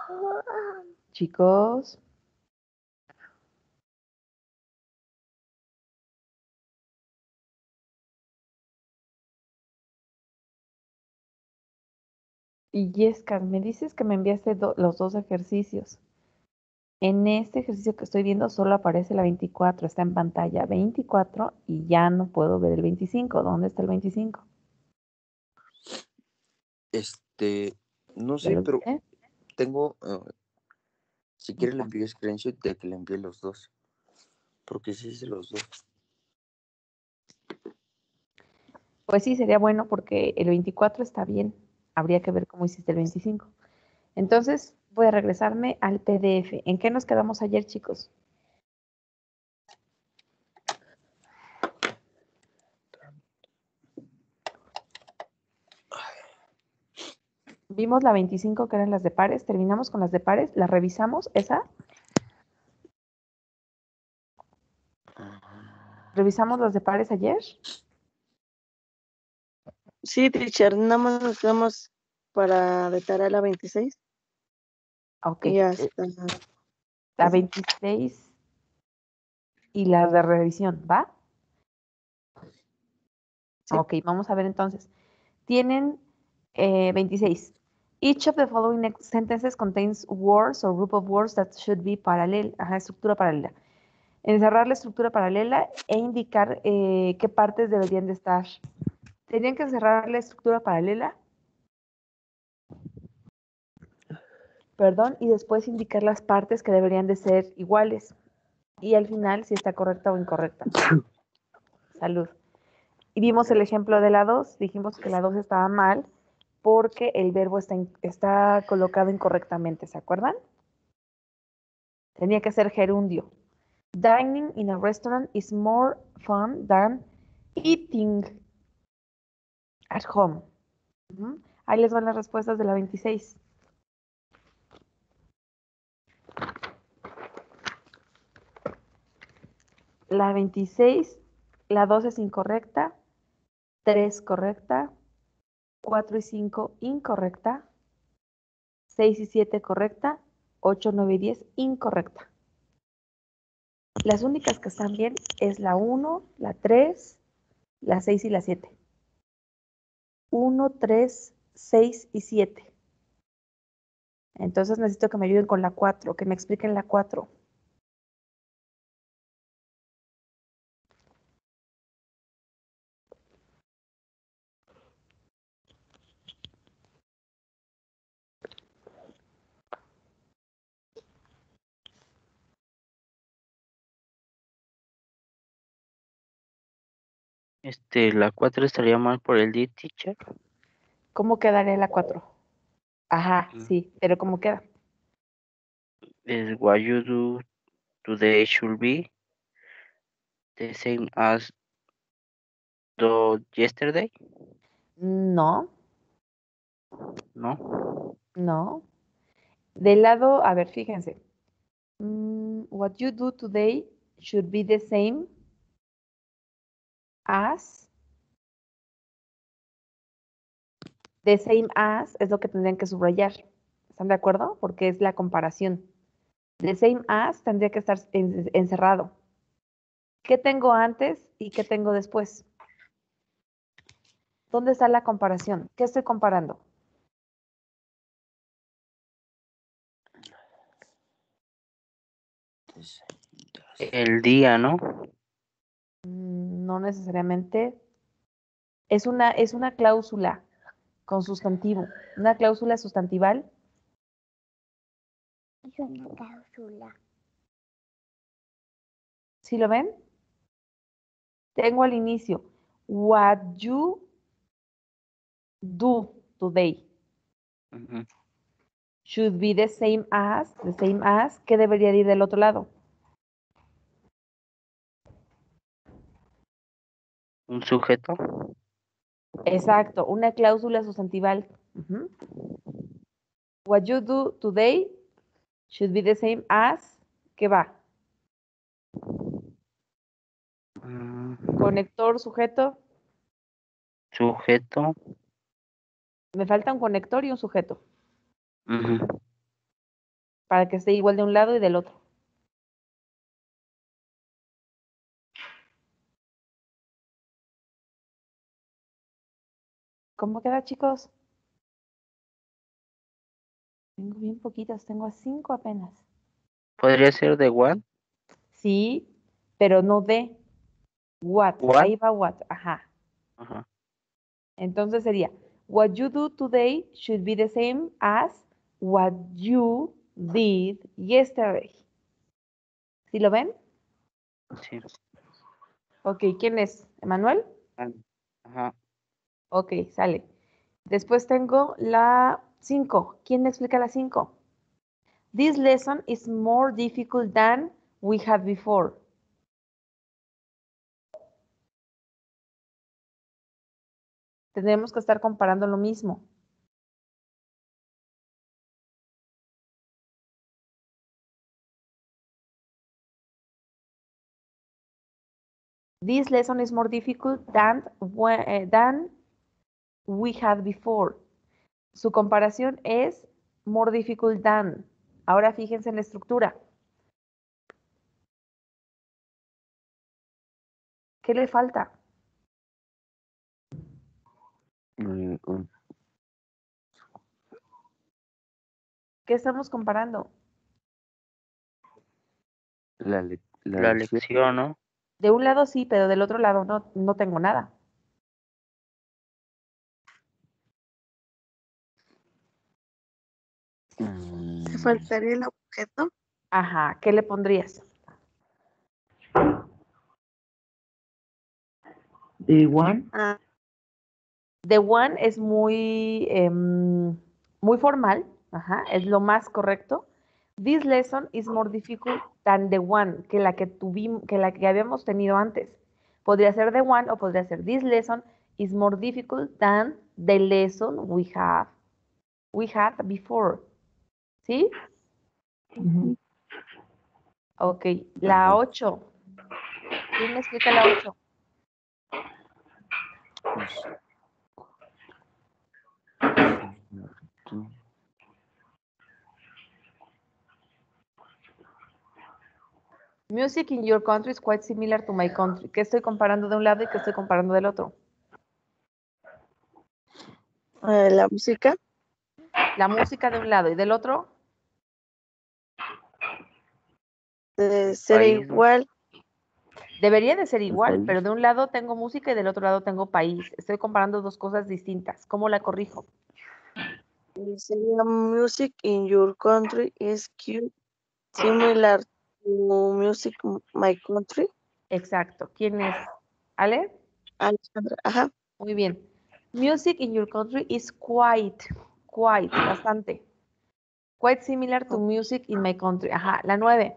Chicos. Y Yesca, me dices que me enviaste los dos ejercicios. En este ejercicio que estoy viendo solo aparece la 24, está en pantalla 24 y ya no puedo ver el 25. ¿Dónde está el 25? No ¿Ya sé, lo pero viste? tengo, si quieres le envío screenshot de que le envié los dos, porque sí hice los dos. Pues sí, sería bueno porque el 24 está bien. Habría que ver cómo hiciste el 25. Entonces, voy a regresarme al PDF. ¿En qué nos quedamos ayer, chicos? Vimos la 25 que eran las de pares, terminamos con las de pares, la revisamos, esa. ¿Revisamos las de pares ayer? Sí, teacher, nada más nos quedamos para de tarea la 26 Ok, y hasta la 26 y las de revisión, ¿va? sí. Ok, vamos a ver entonces. Tienen 26. Each of the following sentences contains words or group of words that should be parallel. Ajá, estructura paralela. Encerrar la estructura paralela e indicar qué partes deberían de estar. Tenían que encerrar la estructura paralela, perdón, y después indicar las partes que deberían de ser iguales. Y al final si está correcta o incorrecta. Salud. Y vimos el ejemplo de la 2. Dijimos que la 2 estaba mal porque el verbo está colocado incorrectamente, ¿se acuerdan? Tenía que ser gerundio. Dining in a restaurant is more fun than eating at home. Ahí les van las respuestas de la 26. La 26, la 2 es incorrecta, 3 correcta, 4 y 5 incorrecta, 6 y 7 correcta, 8, 9 y 10 incorrecta. Las únicas que están bien es la 1, la 3, la 6 y la 7. 1, 3, 6 y 7. Entonces necesito que me ayuden con la 4, que me expliquen la 4. La 4 estaría mal por el D, teacher. ¿Cómo quedaría la 4? Ajá, sí, pero ¿cómo queda? Is what you do today should be the same as yesterday? No, No. no. Del lado, a ver, fíjense. What you do today should be the same as. The same as es lo que tendrían que subrayar. ¿Están de acuerdo? Porque es la comparación. The same as tendría que estar encerrado. ¿Qué tengo antes y qué tengo después? ¿Dónde está la comparación? ¿Qué estoy comparando? El día, ¿no? No necesariamente. Es una cláusula con sustantivo. Una cláusula sustantival. Es una cláusula. ¿Sí lo ven? Tengo al inicio. What you do today Ujú. should be the same as. The same as. ¿Qué debería de ir del otro lado? Un sujeto. Exacto, una cláusula sustantival. What you do today should be the same as, ¿qué va? Conector, sujeto. Sujeto. Me falta un conector y un sujeto. Ujú. para que esté igual de un lado y del otro. ¿Cómo queda, chicos? Tengo bien poquitos, tengo 5 apenas. ¿Podría ser de one? Sí, pero no de what. What? Ahí va what. Ajá. Ajá. Entonces sería, what you do today should be the same as what you did yesterday. ¿Sí lo ven? Sí. Ok, ¿quién es? ¿Emanuel? Ajá. Ok, sale. Después tengo la 5. ¿Quién me explica la 5? This lesson is more difficult than we had before. Tenemos que estar comparando lo mismo. This lesson is more difficult than we had before. Su comparación es more difficult than. Ahora fíjense en la estructura. ¿Qué le falta? ¿Qué estamos comparando? La La lección. lección, ¿no? De un lado sí, pero del otro lado no tengo nada. ¿Te faltaría el objeto? Ajá, ¿qué le pondrías? The one. Ah, The one es muy formal, ajá, es lo más correcto. This lesson is more difficult than the one, que la que tuvimos, que la que habíamos tenido antes. Podría ser the one o podría ser this lesson is more difficult than the lesson we had before. ¿Sí? Ujú. Ok, la 8. ¿Quién me explica la 8? Music in your country is quite similar to my country. ¿Qué estoy comparando de un lado y qué estoy comparando del otro? la música. La música de un lado y del otro, Ser País, ¿no? igual. debería de ser igual, país. pero de un lado tengo música y del otro lado tengo país. Estoy comparando dos cosas distintas. ¿Cómo la corrijo? Sería music in your country is cute, similar to music my country. Exacto. ¿Quién es? ¿Ale? Alexandra, ajá. Muy bien. Music in your country is bastante. Quite similar to music in my country. Ajá, la 9.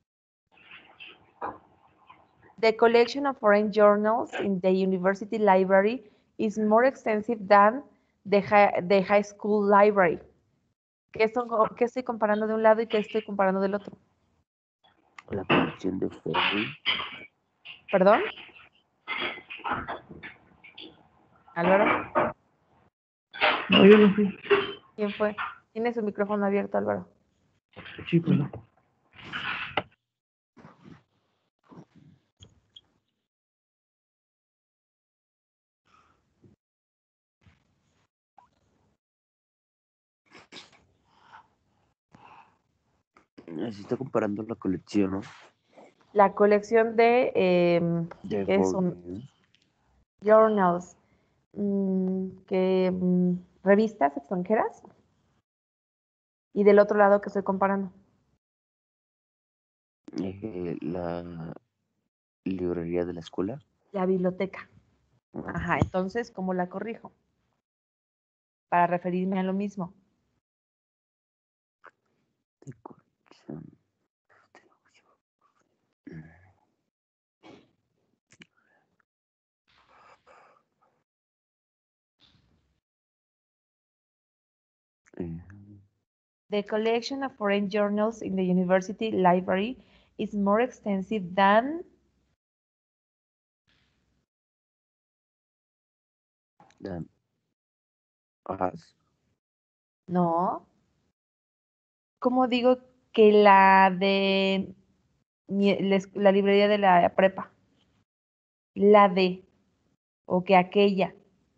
The collection of foreign journals in the university library is more extensive than the high school library. ¿Qué estoy comparando de un lado y qué estoy comparando del otro? La colección de Ferry. ¿Perdón? ¿Álvaro? No, yo no fui. ¿Quién fue? Tiene su micrófono abierto, Álvaro. Sí, perdón. Así está comparando la colección, ¿no? La colección de, De ¿qué son? Bourdieu. Journals. Revistas extranjeras. Y del otro lado que estoy comparando. La librería de la escuela. La biblioteca. Ajá, entonces, ¿cómo la corrijo? Para referirme a lo mismo. De colección. Eh, The collection of foreign journals in the university library is more extensive than... Dan As. No. ¿Cómo digo que la de la librería de la prepa. La de, o que aquella.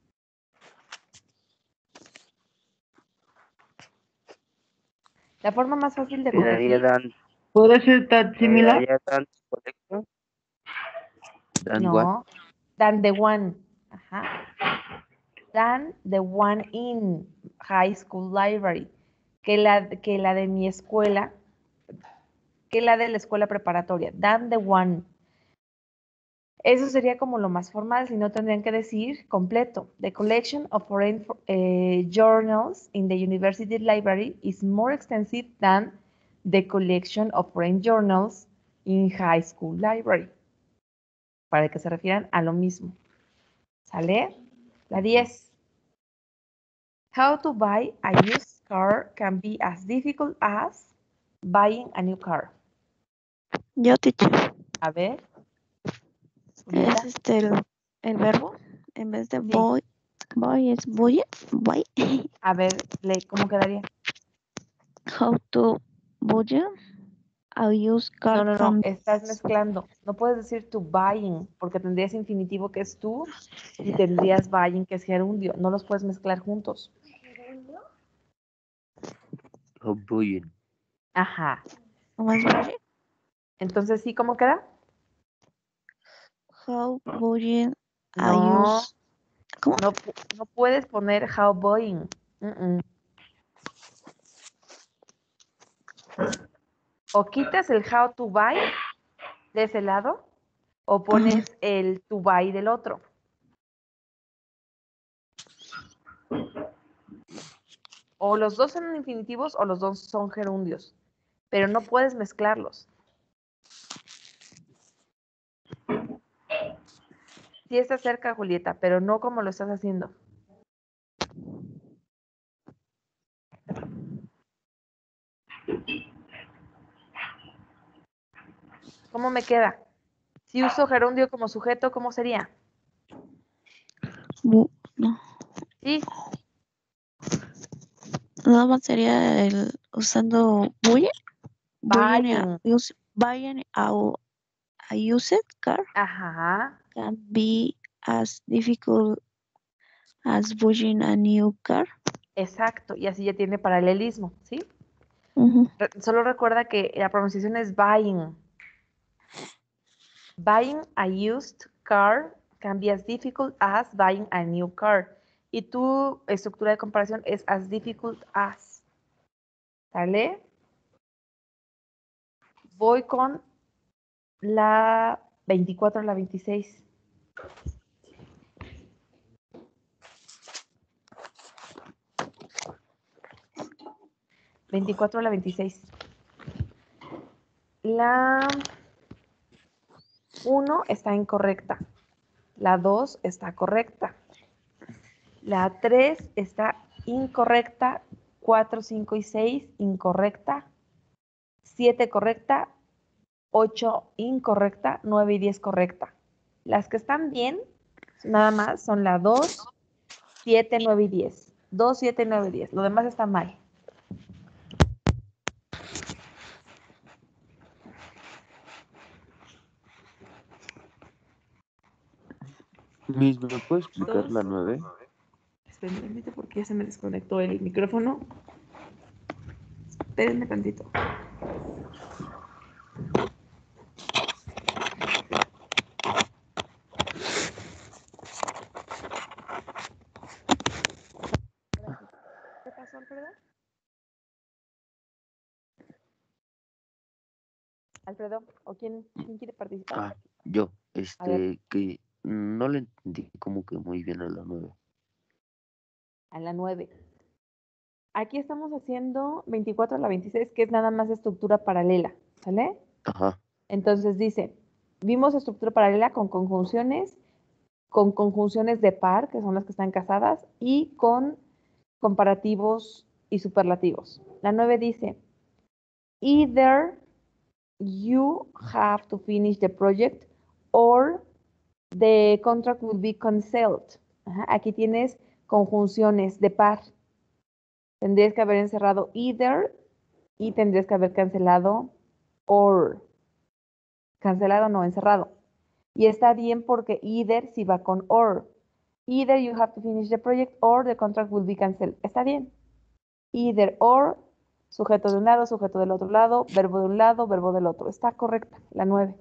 La forma más fácil de Quedaría corregir, ¿Puede ser tan similar? quedaría Dan, correcto. Dan what? no, than the one. Ajá. Than the one in high school library. Que la de mi escuela, que la de la escuela preparatoria. Than the one. Eso sería como lo más formal, si no tendrían que decir completo. The collection of foreign journals in the university library is more extensive than the collection of foreign journals in high school library. Para que se refieran a lo mismo. ¿Sale? La 10. How to buy a used car can be as difficult as buying a new car. Yo, teacher. A ver. Es Julieta. el verbo. En vez de Sí. boy es buy. A ver, ¿cómo quedaría? How to buy a used car No, from. estás mezclando. No puedes decir to buying, porque tendrías infinitivo que es tú y tendrías buying que es gerundio. No los puedes mezclar juntos. Oh, bullying. Ajá. ¿Cómo es buy? Entonces, ¿sí cómo queda? How buy a No, used. ¿Cómo? no puedes poner how buying. O quitas el how to buy de ese lado, o pones el to buy del otro. O los dos son infinitivos o los dos son gerundios, pero no puedes mezclarlos. Sí está cerca, Julieta, pero no como lo estás haciendo. ¿Cómo me queda? Si uso gerundio como sujeto, ¿cómo sería? No. Sí, Nada más sería usando buy. buying. Buying a used car Ajá, can be as difficult as buying a new car. exacto. Y así ya tiene paralelismo, ¿sí? Ujú. Solo recuerda que la pronunciación es buying. Buying a used car can be as difficult as buying a new car. Y tu estructura de comparación es as difficult as. ¿Sale? Voy con la 24 a la 26. ¿24 a la 26? La 1 está incorrecta. La 2 está correcta. La 3 está incorrecta. 4, 5 y 6 incorrecta. 7 correcta. 8 incorrecta. 9 y 10 correcta. Las que están bien, nada más, son la 2, 7, 9 y 10. 2, 7, 9 y 10. Lo demás está mal. Miss, ¿me puedes explicar Dos. la 9? Espérenme porque ya se me desconectó el micrófono. Espérenme tantito. ¿Qué pasó, Alfredo? Alfredo, ¿o quién quiere participar? Ah, yo, A ver. que no le entendí como que muy bien a la 9. A la 9. Aquí estamos haciendo 24 a la 26, que es nada más estructura paralela, ¿sale? Ajá, Entonces dice, vimos estructura paralela con conjunciones de par, que son las que están casadas, y con comparativos y superlativos. La 9 dice, either you have to finish the project or the contract will be canceled. Ajá, aquí tienes conjunciones de par. Tendrías que haber encerrado either y tendrías que haber cancelado or. Cancelado no, encerrado. Y está bien porque either si va con or. Either you have to finish the project or the contract will be canceled. Está bien. Either or, sujeto de un lado, sujeto del otro lado, verbo de un lado, verbo del otro. Está correcta, la 9.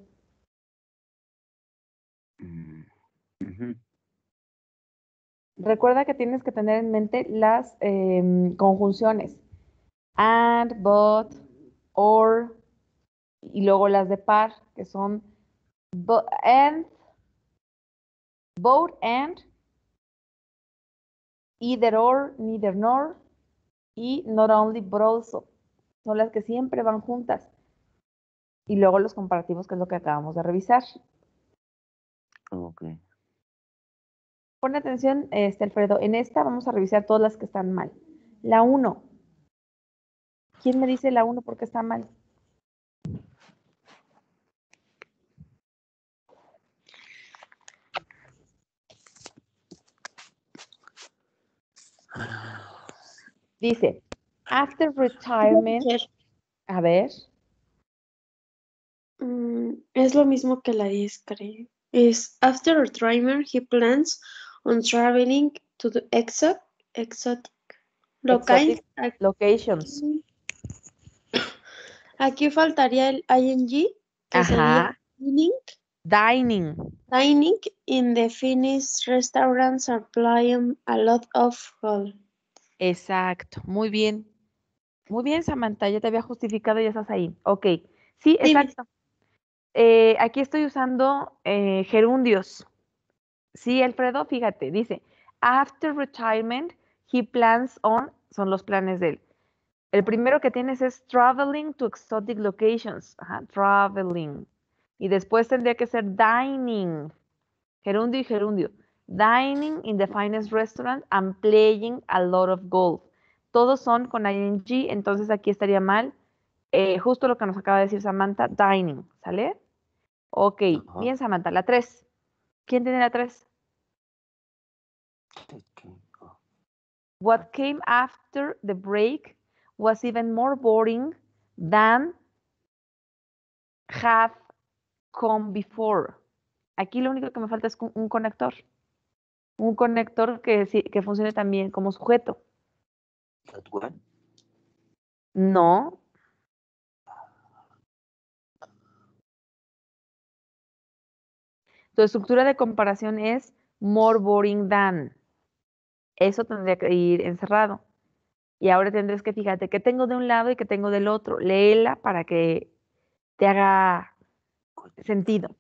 Ujú. Recuerda que tienes que tener en mente las conjunciones. And, but, or, y luego las de par, que son and, both and, either or, neither nor, y not only but also. Son las que siempre van juntas. Y luego los comparativos, que es lo que acabamos de revisar. Ok. Pon atención, Alfredo. En esta vamos a revisar todas las que están mal. La 1. ¿Quién me dice la 1 porque está mal? Dice, after retirement. A ver. Es lo mismo que la 10, creo. Es after retirement, he plans on traveling to the exotic Locations. Aquí faltaría el ing, que sería Ajá. dining. Dining in the Finnish restaurants are playing a lot of gold. Exacto. Muy bien. Muy bien, Samantha. Ya te había justificado y ya estás ahí. Ok. Sí, Dime. exacto. Aquí estoy usando gerundios. Sí, Alfredo, fíjate, dice, after retirement, he plans on, son los planes de él. El primero que tienes es traveling to exotic locations. Ajá, traveling. Y después tendría que ser dining. Gerundio y gerundio. Dining in the finest restaurant and playing a lot of golf. Todos son con ing, entonces aquí estaría mal. Justo lo que nos acaba de decir Samantha, dining, ¿sale? Ok, Ajá. bien Samantha, la 3. ¿Quién tiene la 3? What came after the break was even more boring than have come before. Aquí lo único que me falta es un conector. Un conector que funcione también como sujeto. That one. No. Tu estructura de comparación es more boring than. Eso tendría que ir encerrado. Y ahora tendrás que fíjate que tengo de un lado y que tengo del otro. Léela para que te haga sentido.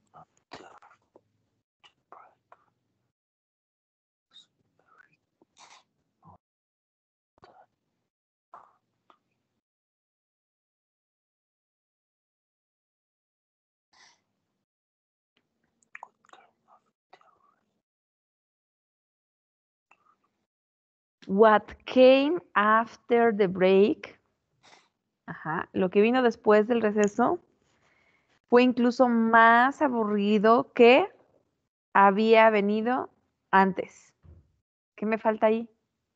What came after the break, ajá, lo que vino después del receso, fue incluso más aburrido que había venido antes. ¿Qué me falta ahí?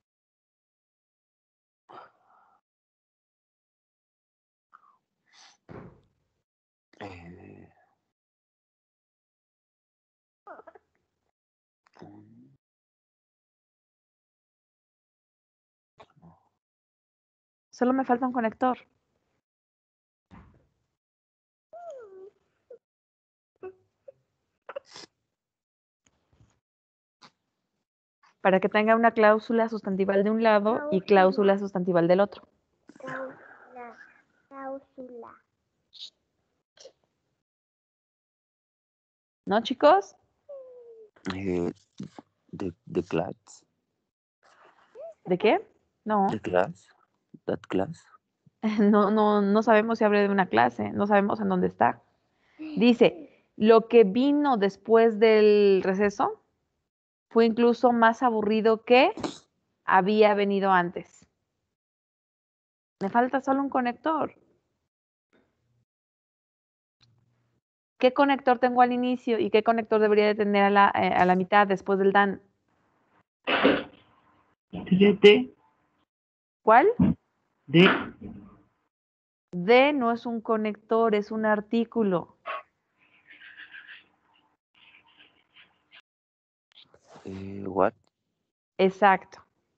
Solo me falta un conector. Para que tenga una cláusula sustantival de un lado y cláusula sustantival del otro. Cláusula. ¿No, chicos? The class. ¿De qué? No. The class. That class. No sabemos si abre de una clase, no sabemos en dónde está. Dice, lo que vino después del receso fue incluso más aburrido que había venido antes. Me falta solo un conector. ¿Qué conector tengo al inicio y qué conector debería de tener a la mitad después del dan? Sería D. ¿Cuál? D. The no es un conector, es un artículo. What? Exacto.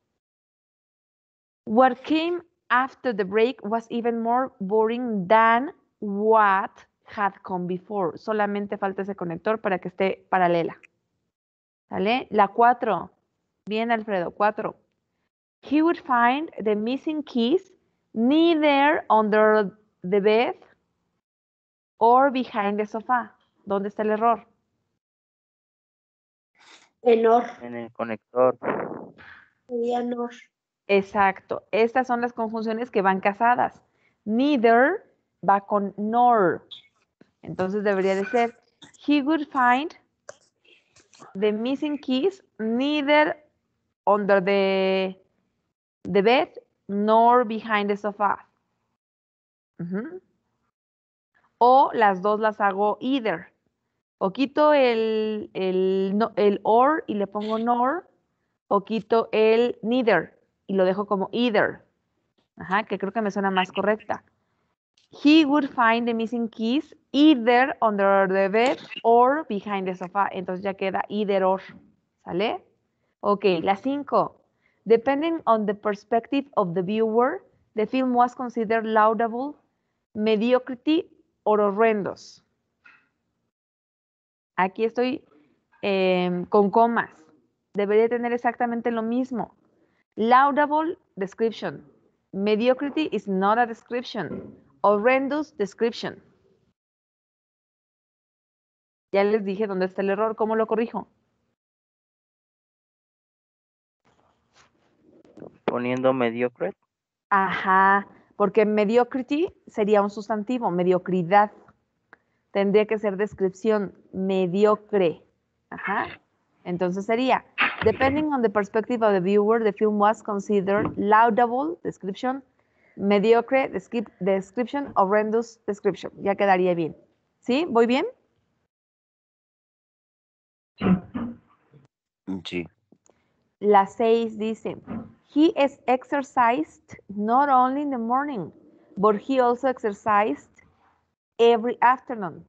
What came after the break was even more boring than what had come before. Solamente falta ese conector para que esté paralela. ¿Sale? La 4. Bien, Alfredo. 4. He would find the missing keys neither under the bed or behind the sofa. ¿Dónde está el error? Enor. En el conector. Sería nor. Exacto. Estas son las conjunciones que van casadas. Neither va con nor. Entonces debería de ser he would find the missing keys neither under the bed nor behind the sofa. Ujú. O las dos las hago either. O quito el or y le pongo nor, o quito el neither y lo dejo como either. Ajá, que creo que me suena más correcta. He would find the missing keys either under the bed or behind the sofa. Entonces ya queda either or. ¿Sale? Ok, la 5. Depending on the perspective of the viewer, the film was considered laudable, mediocrity, or horrendous. Aquí estoy con comas. Debería tener exactamente lo mismo. Laudable description. Mediocrity is not a description. Horrendous description. Ya les dije dónde está el error. ¿Cómo lo corrijo? Poniendo mediocre. Ajá, porque mediocrity sería un sustantivo, mediocridad. Tendría que ser descripción, mediocre. Ajá. Entonces sería, depending on the perspective of the viewer, the film was considered laudable, description, mediocre, description, horrendous, description. Ya quedaría bien. ¿Sí? ¿Voy bien? Sí. La 6 dice, he is exercised not only in the morning, but he also exercised every afternoon.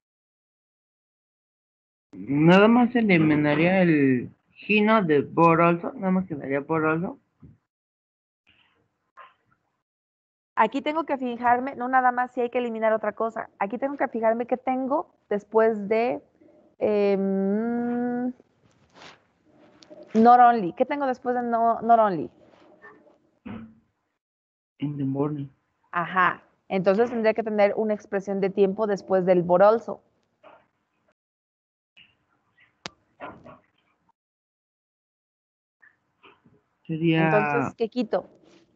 Nada más eliminaría el Gino de por also. Nada más quedaría por also. Aquí tengo que fijarme, no nada más si hay que eliminar otra cosa. Aquí tengo que fijarme qué tengo después de not only. ¿Qué tengo después de not only? In the morning. Ajá. Entonces tendría que tener una expresión de tiempo después del but also. Sería Entonces, ¿qué quito?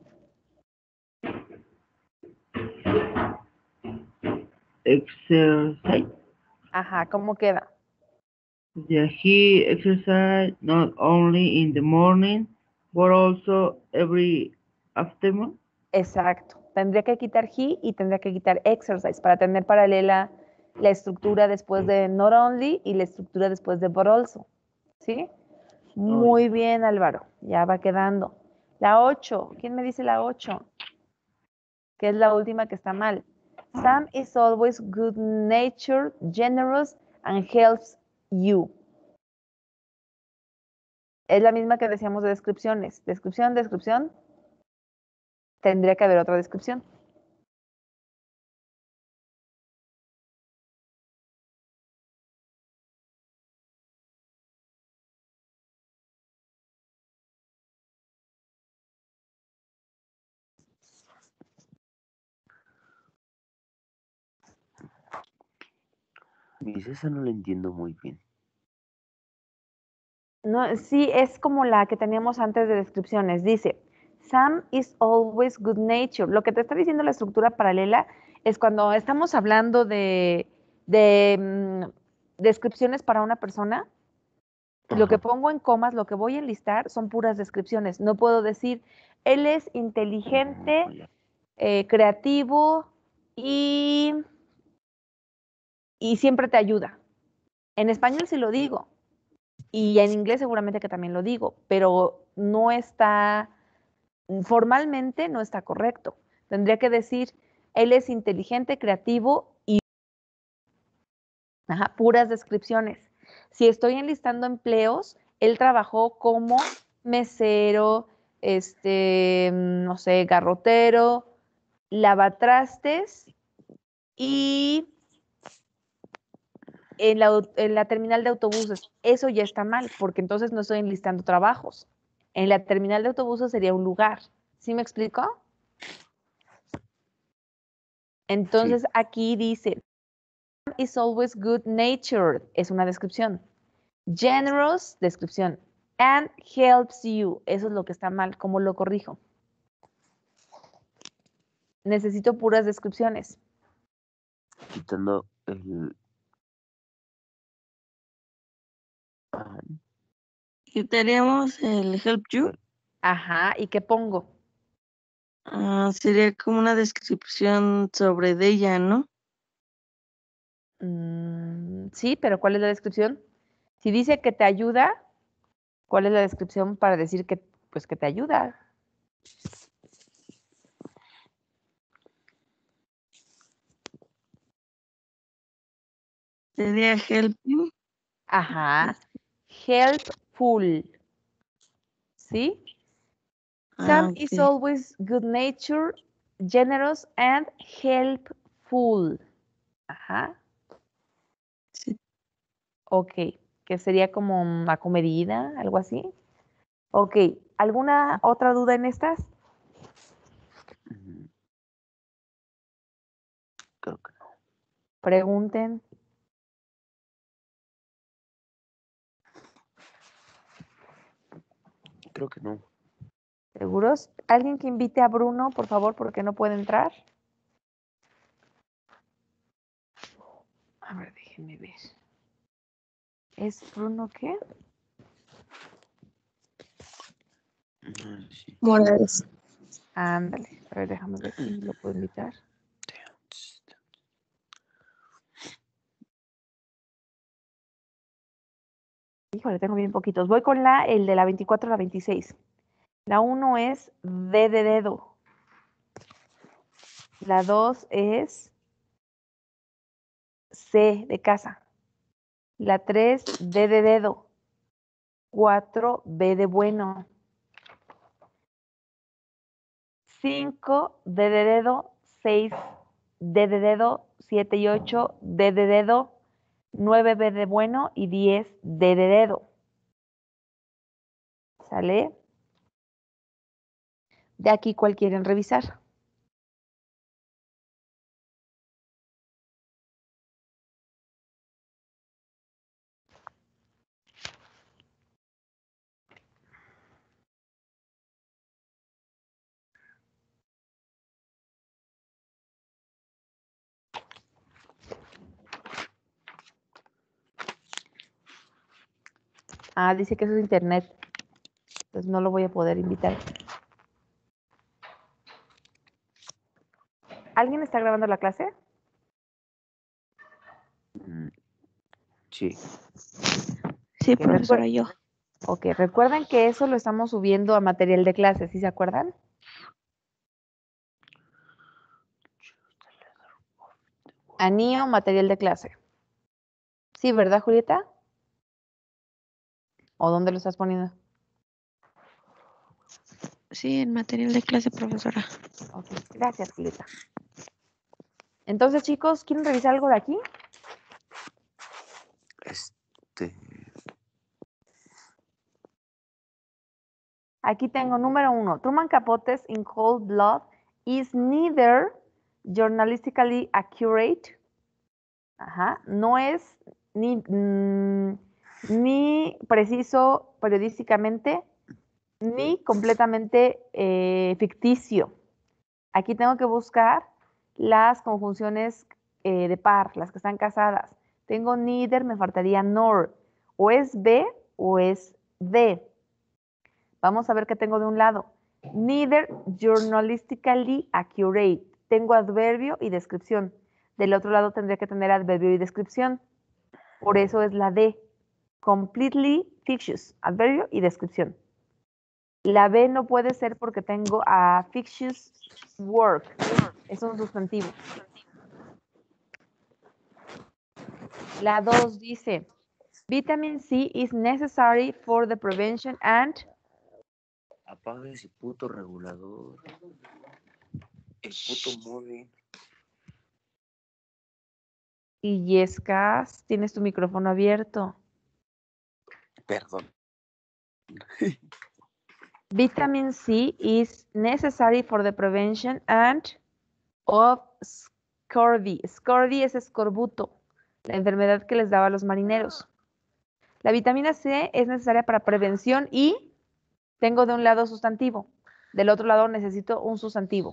exercise. Ajá, ¿cómo queda? Sería he exercise not only in the morning, but also every afternoon. Exacto. Tendría que quitar he y tendría que quitar exercise para tener paralela la estructura después de not only y la estructura después de but also. ¿Sí? Muy bien, Álvaro. Ya va quedando. La 8. ¿Quién me dice la 8? Que es la última que está mal. Sam is always good-natured, generous, and helps you. Es la misma que decíamos de descripciones. Descripción, descripción. Tendría que haber otra descripción. Esa no la entiendo muy bien. No, sí, es como la que teníamos antes de descripciones. Dice, Sam is always good-natured. Lo que te está diciendo la estructura paralela es cuando estamos hablando de descripciones para una persona, lo que pongo en comas, lo que voy a enlistar son puras descripciones. No puedo decir, él es inteligente, creativo y siempre te ayuda. En español sí lo digo. Y en inglés seguramente que también lo digo, pero no está, formalmente no está correcto. Tendría que decir, Él es inteligente, creativo y puras descripciones. Si estoy enlistando empleos, él trabajó como mesero, no sé, garrotero, lavatrastes y en la terminal de autobuses. Eso ya está mal, porque entonces no estoy enlistando trabajos. En la terminal de autobuses sería un lugar. ¿Sí me explico? Entonces aquí dice, is always good natured, es una descripción. Generous, descripción. And helps you, eso es lo que está mal. ¿Cómo lo corrijo? Necesito puras descripciones. Quitando el... Quitaríamos el help you. Ajá, ¿y qué pongo? Sería como una descripción sobre de ella, ¿no? Sí, pero ¿cuál es la descripción? Si dice que te ayuda, ¿cuál es la descripción para decir que, pues, que te ayuda? Sería help you. Ajá. Helpful. ¿Sí? Sam is Ok. always good natured, generous, and helpful. Ajá. Sí. Ok. Que sería como acomedida, algo así. Ok. ¿Alguna otra duda en estas? Creo que no. Pregunten. Creo que no. ¿Seguros? ¿Alguien que invite a Bruno, por favor, porque no puede entrar? A ver, déjenme ver. ¿Es Bruno qué? Sí. Morales. Ándale. A ver, déjame ver si lo puedo invitar. Híjole, tengo bien poquitos. Voy con el de la 24 a la 26. La 1 es D de dedo. La 2 es C de casa. La 3, D de dedo. 4, B de bueno. 5, D de dedo. 6, D de dedo. 7 y 8, D de dedo. 9, B de bueno. Y 10, D de dedo. ¿Sale? De aquí, ¿cuál quieren revisar? Dice que eso es internet. Entonces no lo voy a poder invitar. ¿Alguien está grabando la clase? Sí. Sí, Ok, profesora, yo. Ok, recuerden que eso lo estamos subiendo a material de clase, ¿sí se acuerdan? Anillo, material de clase. Sí, ¿verdad, Julieta? ¿O dónde lo estás poniendo? Sí, en material de clase, profesora. Ok, gracias, Julieta. Entonces, chicos, ¿quieren revisar algo de aquí? Aquí tengo número 1. Truman Capote's In Cold Blood is neither journalistically accurate. Ajá. No es ni preciso periodísticamente, ni completamente ficticio. Aquí tengo que buscar las conjunciones de par, las que están casadas. Tengo neither, me faltaría nor. O es B o es D. Vamos a ver qué tengo de un lado. Neither journalistically accurate. Tengo adverbio y descripción. Del otro lado tendría que tener adverbio y descripción. Por eso es la D. Completely fictitious. Adverbio y descripción. La B no puede ser porque tengo a fictitious work. Es un sustantivo. La 2 dice, vitamin C is necessary for the prevention and... Apaga ese puto regulador. El puto móvil. Y Yescas, tienes tu micrófono abierto. Perdón. Vitamin C is necessary for the prevention and of scurvy. Scurvy es escorbuto, la enfermedad que les daba a los marineros. La vitamina C es necesaria para prevención y tengo de un lado sustantivo, del otro lado necesito un sustantivo.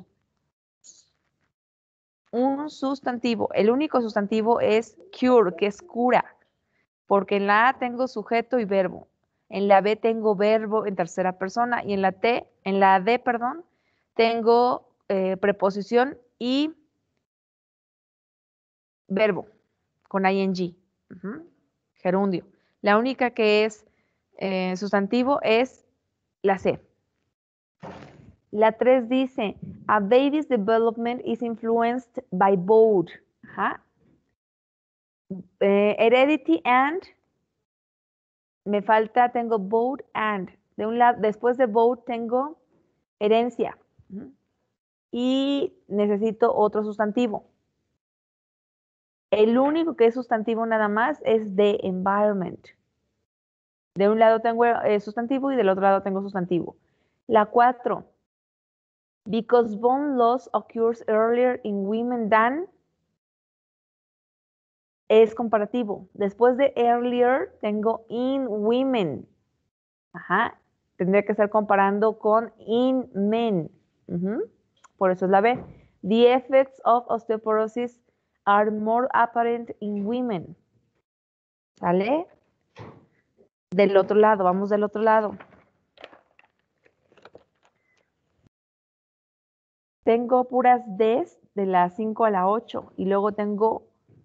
Un sustantivo. El único sustantivo es cure, que es cura, porque en la A tengo sujeto y verbo. En la B tengo verbo en tercera persona y en la D, perdón, tengo preposición y verbo con ing. Gerundio. La única que es sustantivo es la C. La 3 dice, a baby's development is influenced by both. Ajá. Heredity and, me falta, tengo both and. De un lado, después de both tengo herencia. Y necesito otro sustantivo. El único que es sustantivo nada más es the environment. De un lado tengo sustantivo y del otro lado tengo sustantivo. La 4. Because bone loss occurs earlier in women than, es comparativo. Después de earlier tengo in women. Ajá. Tendría que estar comparando con in men. Por eso es la B. The effects of osteoporosis are more apparent in women. ¿Sale? Del otro lado, vamos del otro lado. Tengo puras Ds de la 5 a la 8 y luego tengo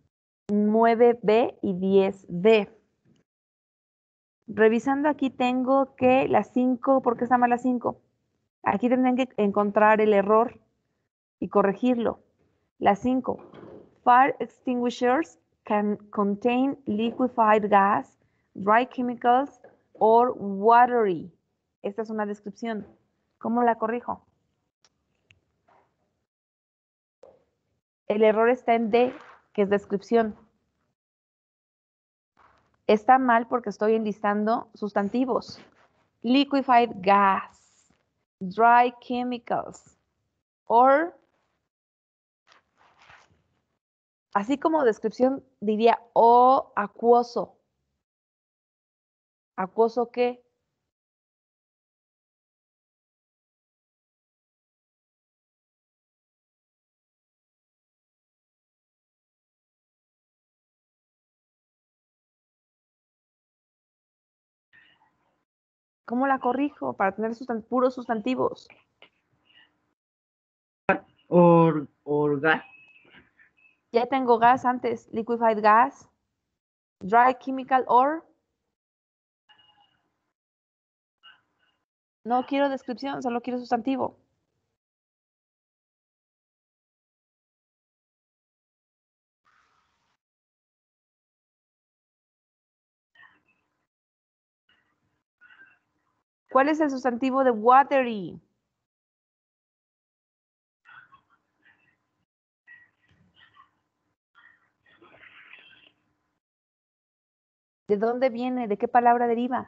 9B y 10D. Revisando aquí tengo que la 5, ¿por qué está mal la 5? Aquí tendrán que encontrar el error y corregirlo. La 5. Fire extinguishers can contain liquefied gas, dry chemicals, or watery. Esta es una descripción. ¿Cómo la corrijo? El error está en D, que es descripción. Está mal porque estoy enlistando sustantivos. Liquefied gas, dry chemicals, or, así como descripción diría o acuoso. ¿Acuoso qué? ¿Cómo la corrijo para tener puros sustantivos? Or gas. Ya tengo gas antes, liquefied gas, dry chemical or. No quiero descripción, solo quiero sustantivo. ¿Cuál es el sustantivo de watery? ¿De dónde viene? ¿De qué palabra deriva?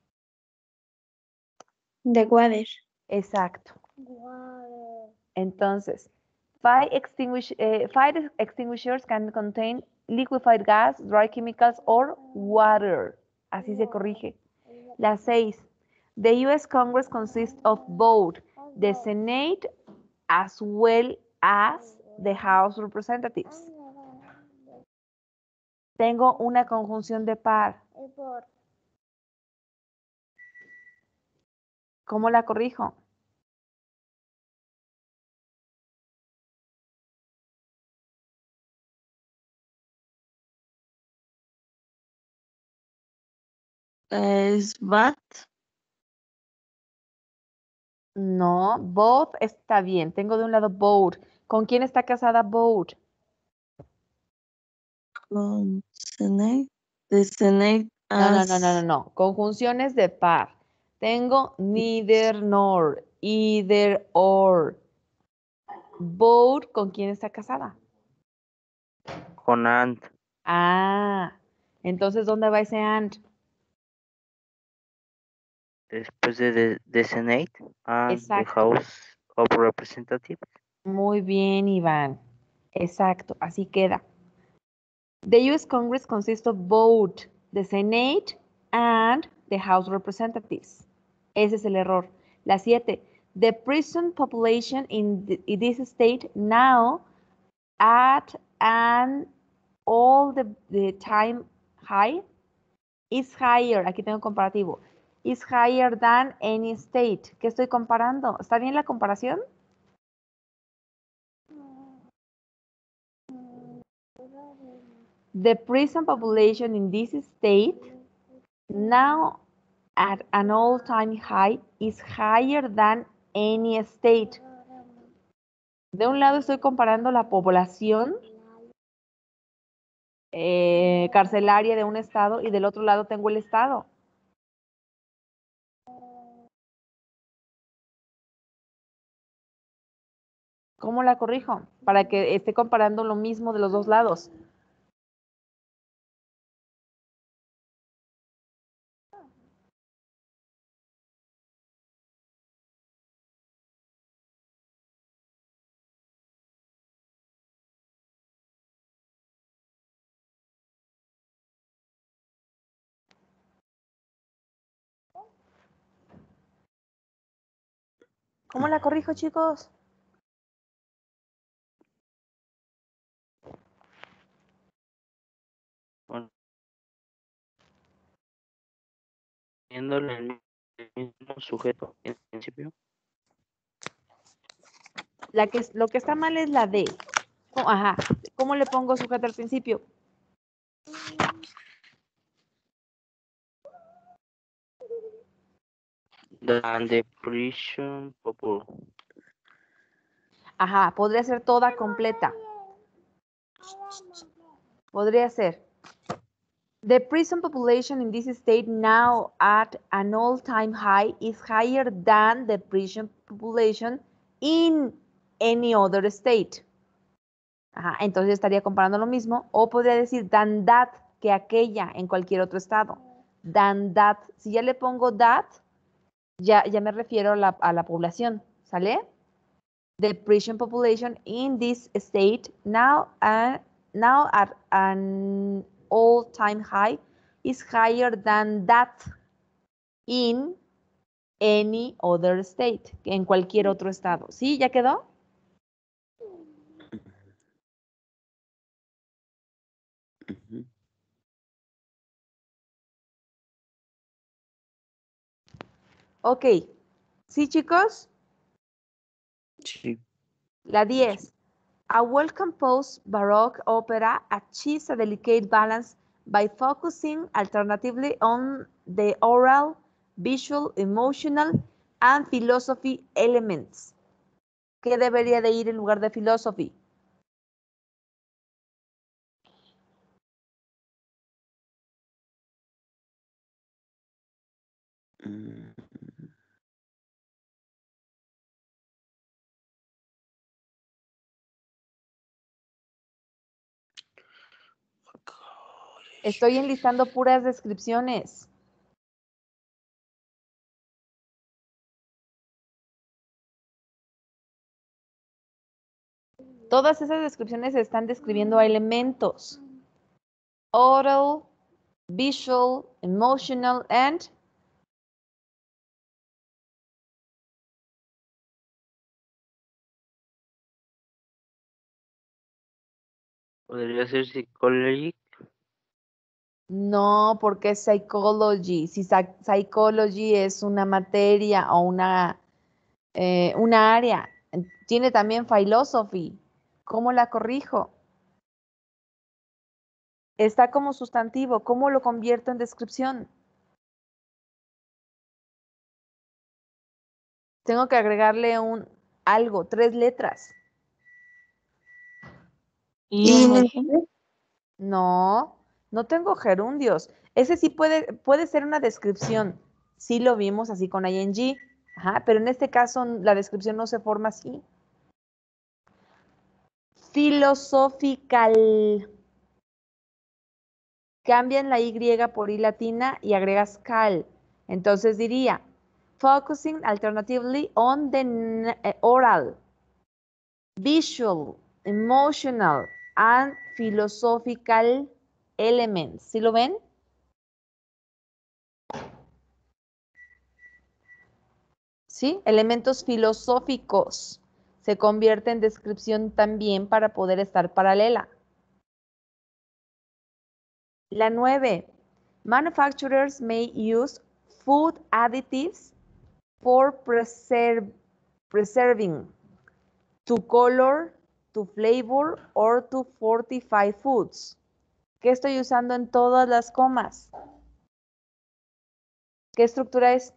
The water. Exacto. Water. Entonces, fire extinguishers can contain liquefied gas, dry chemicals, or water. Así se corrige. La 6. The U.S. Congress consists of both the Senate as well as the House of Representatives. Tengo una conjunción de par. ¿Cómo la corrijo? Es but. No, both está bien. Tengo de un lado both. ¿Con quién está casada both? Con Senate. The Senate No. No. Conjunciones de par. Tengo neither nor, either or. Both, ¿con quién está casada? Con and. Ah, entonces, ¿dónde va ese and? Después de the Senate and the Exacto. House of Representatives. Muy bien, Iván. Exacto, así queda. The U.S. Congress consists of both the Senate and the House of Representatives. Ese es el error. La 7. The prison population in this state now at an all the time high is higher. Aquí tengo comparativo. Is higher than any state. ¿Qué estoy comparando? ¿Está bien la comparación? The prison population in this state now at an all-time high is higher than any state. De un lado estoy comparando la población carcelaria de un estado y del otro lado tengo el estado. ¿Cómo la corrijo? Para que esté comparando lo mismo de los dos lados. ¿Cómo la corrijo, chicos? Poniéndole el mismo sujeto en principio. Lo que está mal es la D. Ajá. ¿Cómo le pongo sujeto al principio? And the prison population. Ajá, podría ser toda completa. Podría ser. The prison population in this state now at an all-time high is higher than the prison population in any other state. Ajá, entonces estaría comparando lo mismo. O podría decir than that, que aquella en cualquier otro estado. Than that. Si ya le pongo that, ya me refiero a la población. ¿Sale? The prison population in this state now at an all-time high is higher than that in any other state, en cualquier otro estado. ¿Sí? ¿Ya quedó? Ujú. Ok. ¿Sí, chicos? Sí. La 10. A well-composed Baroque opera achieves a delicate balance by focusing alternatively on the oral, visual, emotional, and philosophy elements. ¿Qué debería de ir en lugar de philosophy? Mm, Estoy enlistando puras descripciones. Todas esas descripciones están describiendo a elementos. Oral, visual, emotional, and Podría ser psychology. no, porque es psychology. Si psychology es una materia o una área, tiene también philosophy. ¿Cómo la corrijo? Está como sustantivo. ¿Cómo lo convierto en descripción? Tengo que agregarle un algo, 3 letras. ¿Y el eje? No, no tengo gerundios. Ese sí puede ser una descripción. Sí lo vimos así con ing. Ajá, pero en este caso la descripción no se forma así. Philosophical. Cambian la Y por I latina y agregas cal. Entonces diría, focusing alternatively on the oral, visual, emotional, and philosophical elements. ¿Sí lo ven? ¿Sí? Elementos filosóficos. Se convierte en descripción también para poder estar paralela. La 9. Manufacturers may use food additives for preserving, to color, to flavor, or to fortify foods. ¿Qué estoy usando en todas las comas? ¿Qué estructura es?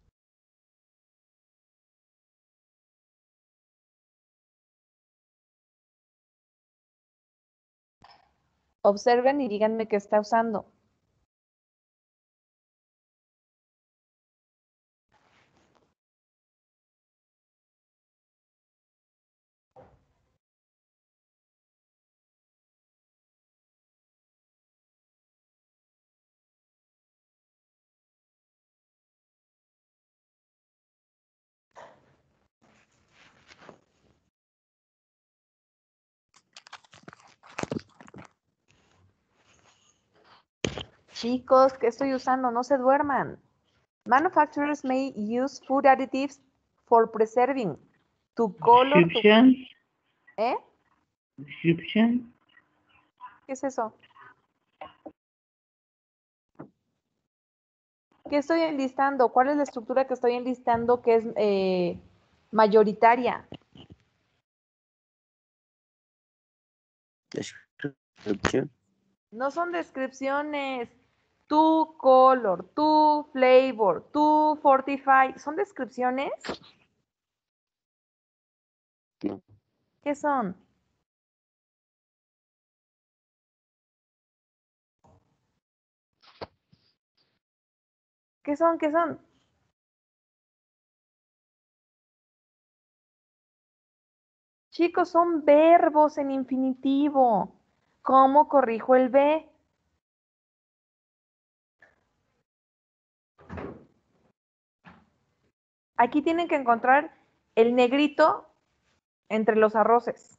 Observen y díganme qué está usando. Chicos, ¿qué estoy usando? No se duerman. Manufacturers may use food additives for preserving, to color, Description. ¿eh? Description. ¿Qué es eso? ¿Qué estoy enlistando? ¿Cuál es la estructura que estoy enlistando que es mayoritaria? Descripción. No son descripciones. Tu color, tu flavor, tu fortify. ¿Son descripciones? No. ¿Qué son? ¿Qué son? ¿Qué son? Chicos, son verbos en infinitivo. ¿Cómo corrijo el B? Aquí tienen que encontrar el negrito entre los arroces.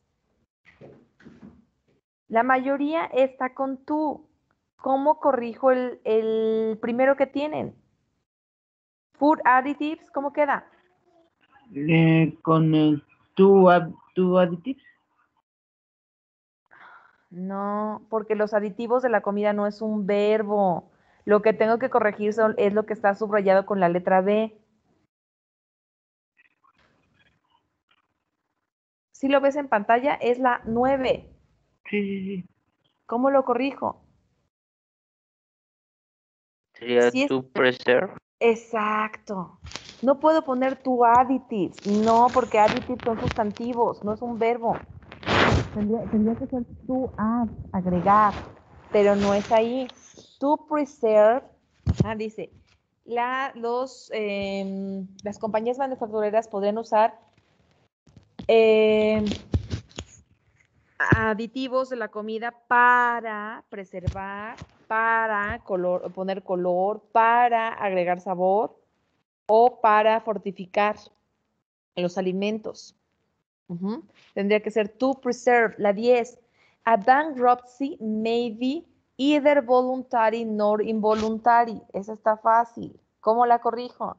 La mayoría está con tú. ¿Cómo corrijo el primero que tienen? Food additives, ¿cómo queda? Con el two additives. No, porque los aditivos de la comida no es un verbo. Lo que tengo que corregir es lo que está subrayado con la letra B. Si lo ves en pantalla, es la 9. Sí. ¿Cómo lo corrijo? Sería Si es to preserve. exacto. No puedo poner tu additives. No, porque additives son sustantivos, no es un verbo. Tendría que ser to add, agregar, pero no es ahí. To preserve, dice, las compañías manufactureras podrían usar aditivos de la comida para preservar, para poner color, para agregar sabor o para fortificar los alimentos. Tendría que ser to preserve. La 10. A bankruptcy may be either voluntary nor involuntary. Esa está fácil. ¿Cómo la corrijo?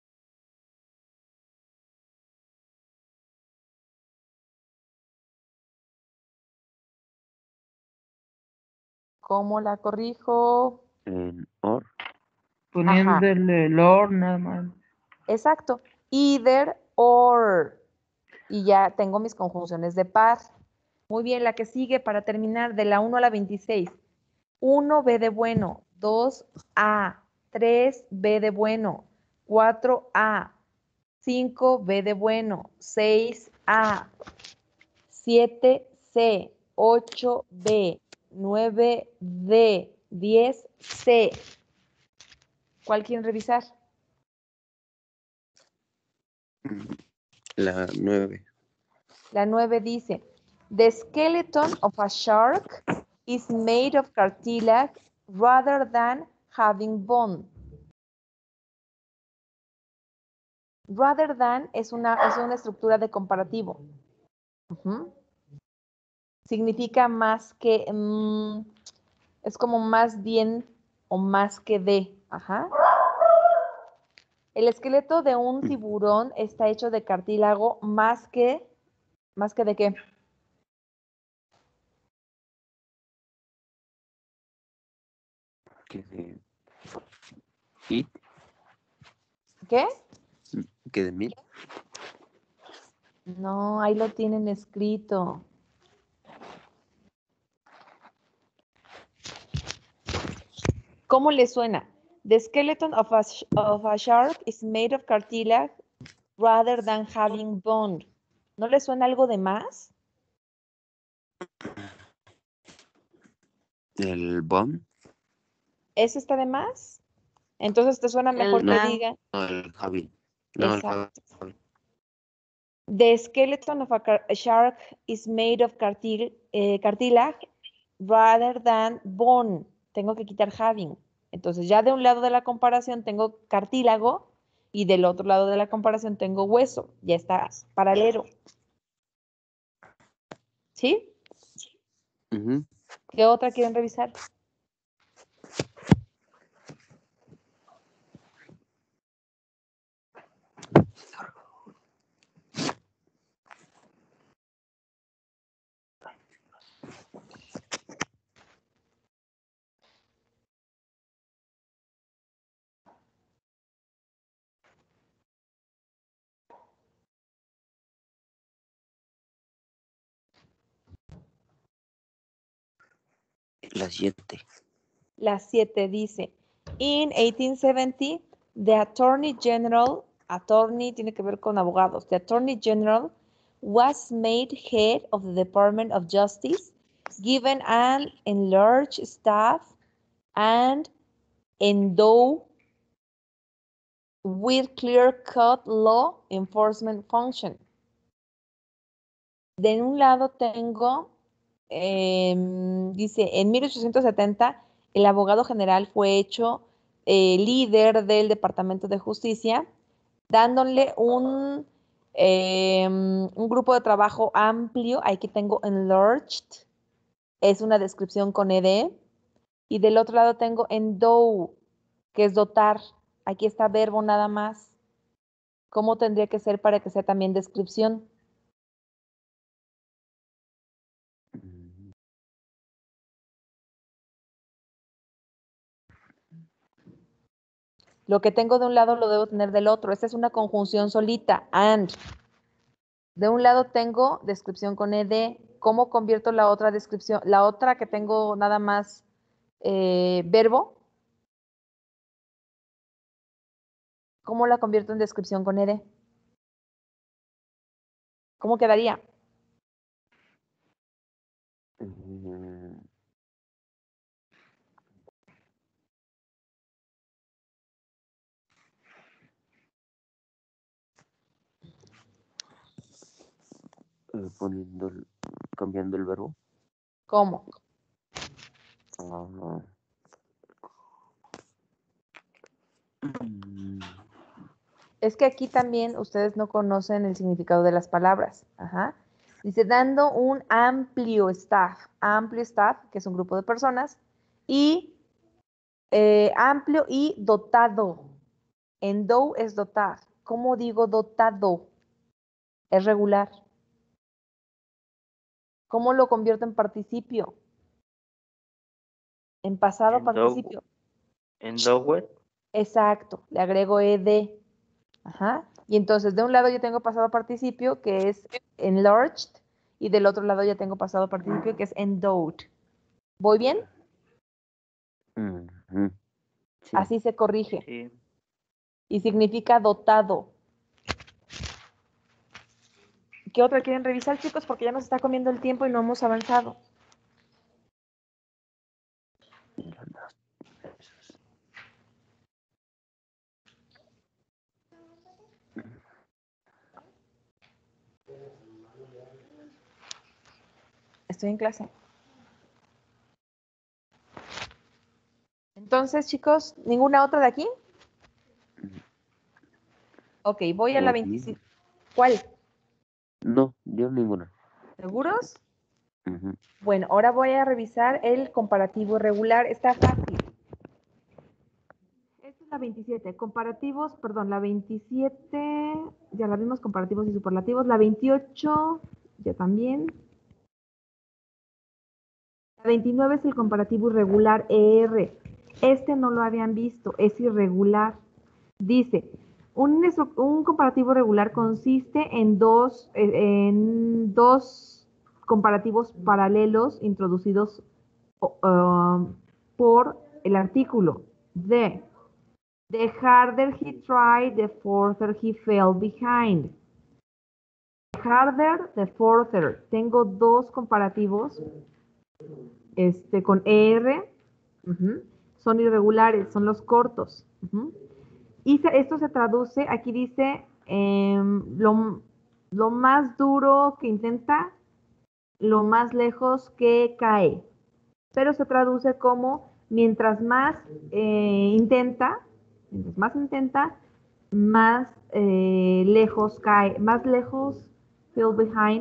¿Cómo la corrijo? En or. Poniendo Ajá. el or nada más. Exacto. Either or. Y ya tengo mis conjunciones de par. Muy bien, la que sigue para terminar de la 1 a la 26. 1 B de bueno, 2 A, 3 B de bueno, 4 A, 5, B de bueno. 6, A. 7, C. 8, B. 9, D. 10, C. ¿Cuál quieren revisar? La 9. La 9 dice, the skeleton of a shark is made of cartilage rather than having bone. Rather than es una estructura de comparativo. Significa más que, es como más bien o más que de. Ajá. El esqueleto de un tiburón está hecho de cartílago más que de qué. Que de it, ¿Qué? que de mil. No, ahí lo tienen escrito. ¿Cómo le suena? The skeleton of a shark is made of cartilage rather than having bone. ¿No le suena algo de más? El bomb. ¿Eso está de más? Entonces te suena mejor El que down. diga. No, el Javi. No, el Exacto. Javi. The skeleton of a shark is made of cartilage rather than bone. Tengo que quitar having. Entonces ya de un lado de la comparación tengo cartílago y del otro lado de la comparación tengo hueso. Ya está paralelo. ¿Sí? Ujú. ¿Qué otra quieren revisar? La 7. La 7 dice, in 1870, the Attorney General, attorney tiene que ver con abogados, the Attorney General was made head of the Department of Justice, given an enlarged staff and endowed with clear-cut law enforcement function. De un lado tengo, dice, en 1870 el abogado general fue hecho líder del Departamento de Justicia, dándole un grupo de trabajo amplio. Aquí tengo enlarged, es una descripción con ed. Y del otro lado tengo endow, que es dotar. Aquí está verbo nada más. ¿Cómo tendría que ser para que sea también descripción? Lo que tengo de un lado lo debo tener del otro. Esta es una conjunción solita, and. De un lado tengo descripción con ed. ¿Cómo convierto la otra descripción? La otra que tengo nada más verbo. ¿Cómo la convierto en descripción con ed? ¿Cómo quedaría? Cambiando el verbo. ¿Cómo? Ah. Es que aquí también ustedes no conocen el significado de las palabras. Ajá. Dice, dando un amplio staff, que es un grupo de personas, y amplio y dotado. Endow es dotar. ¿Cómo digo dotado? Es regular. ¿Cómo lo convierto en participio? En pasado participio. Endowed. Exacto, le agrego ed. Ajá. Y entonces de un lado yo tengo pasado participio, que es enlarged, y del otro lado ya tengo pasado participio, que es endowed. ¿Voy bien? Ujú. Sí. Así se corrige. Sí. Y significa dotado. ¿Qué otra quieren revisar, chicos? Porque ya nos está comiendo el tiempo y no hemos avanzado. Estoy en clase. Entonces, chicos, ¿ninguna otra de aquí? Ok, voy a la 27. ¿Cuál? No, yo ninguna. ¿Seguros? Ujú. Bueno, ahora voy a revisar el comparativo irregular. Está fácil. Esta es la 27. Comparativos, perdón, la 27, ya la vimos, comparativos y superlativos. La 28, ya también. La 29 es el comparativo irregular ER. Este no lo habían visto, es irregular. Dice, un comparativo regular consiste en dos comparativos paralelos introducidos por el artículo. The harder he tried, the further he fell behind. The harder, the further. Tengo dos comparativos con ER. Son irregulares, son los cortos. Y esto se traduce, aquí dice, lo más duro que intenta, lo más lejos que cae. Pero se traduce como mientras más intenta, más lejos cae, más lejos, fell behind,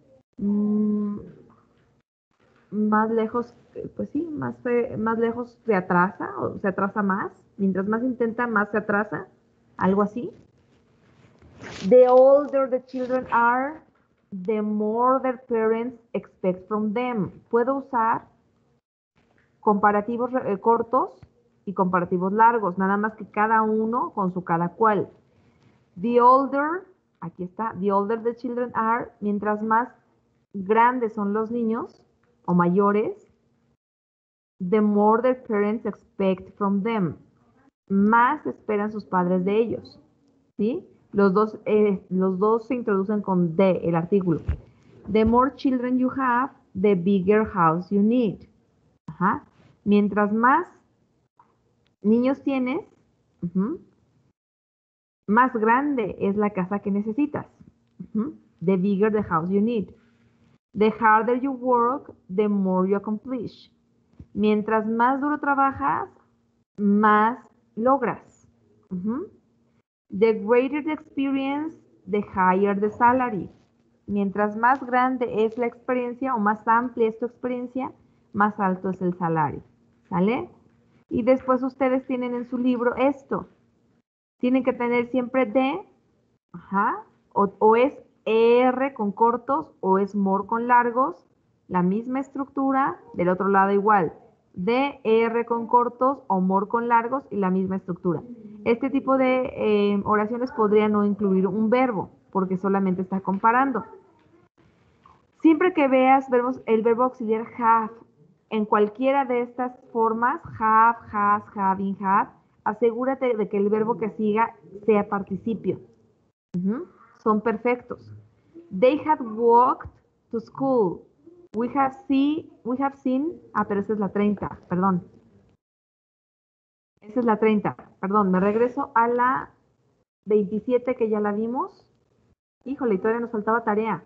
más lejos, pues sí, más lejos se atrasa, o se atrasa más. Mientras más intenta, más se atrasa. Algo así. The older the children are, the more their parents expect from them. Puedo usar comparativos cortos y comparativos largos, nada más que cada uno con su cada cual. The older, aquí está, the older the children are, mientras más grandes son los niños o mayores, the more their parents expect from them. Más esperan sus padres de ellos. ¿Sí? Los dos se introducen con the, el artículo. The more children you have, the bigger house you need. Ajá. Mientras más niños tienes, más grande es la casa que necesitas. The bigger the house you need. The harder you work, the more you accomplish. Mientras más duro trabajas, más logras. The greater the experience, the higher the salary. Mientras más grande es la experiencia o más amplia es tu experiencia, más alto es el salario. ¿Sale? Y después ustedes tienen en su libro esto. Tienen que tener siempre de, o es ER con cortos o es MOR con largos, la misma estructura, del otro lado igual. De, ER con cortos o MOR con largos y la misma estructura. Este tipo de oraciones podría no incluir un verbo, porque solamente está comparando. Siempre que veas el verbo auxiliar have en cualquiera de estas formas, have, has, having, had, asegúrate de que el verbo que siga sea participio. Son perfectos. They had walked to school. We have seen, pero esa es la 30, perdón. Esa es la 30, perdón, me regreso a la 27 que ya la vimos. Híjole, todavía nos faltaba tarea.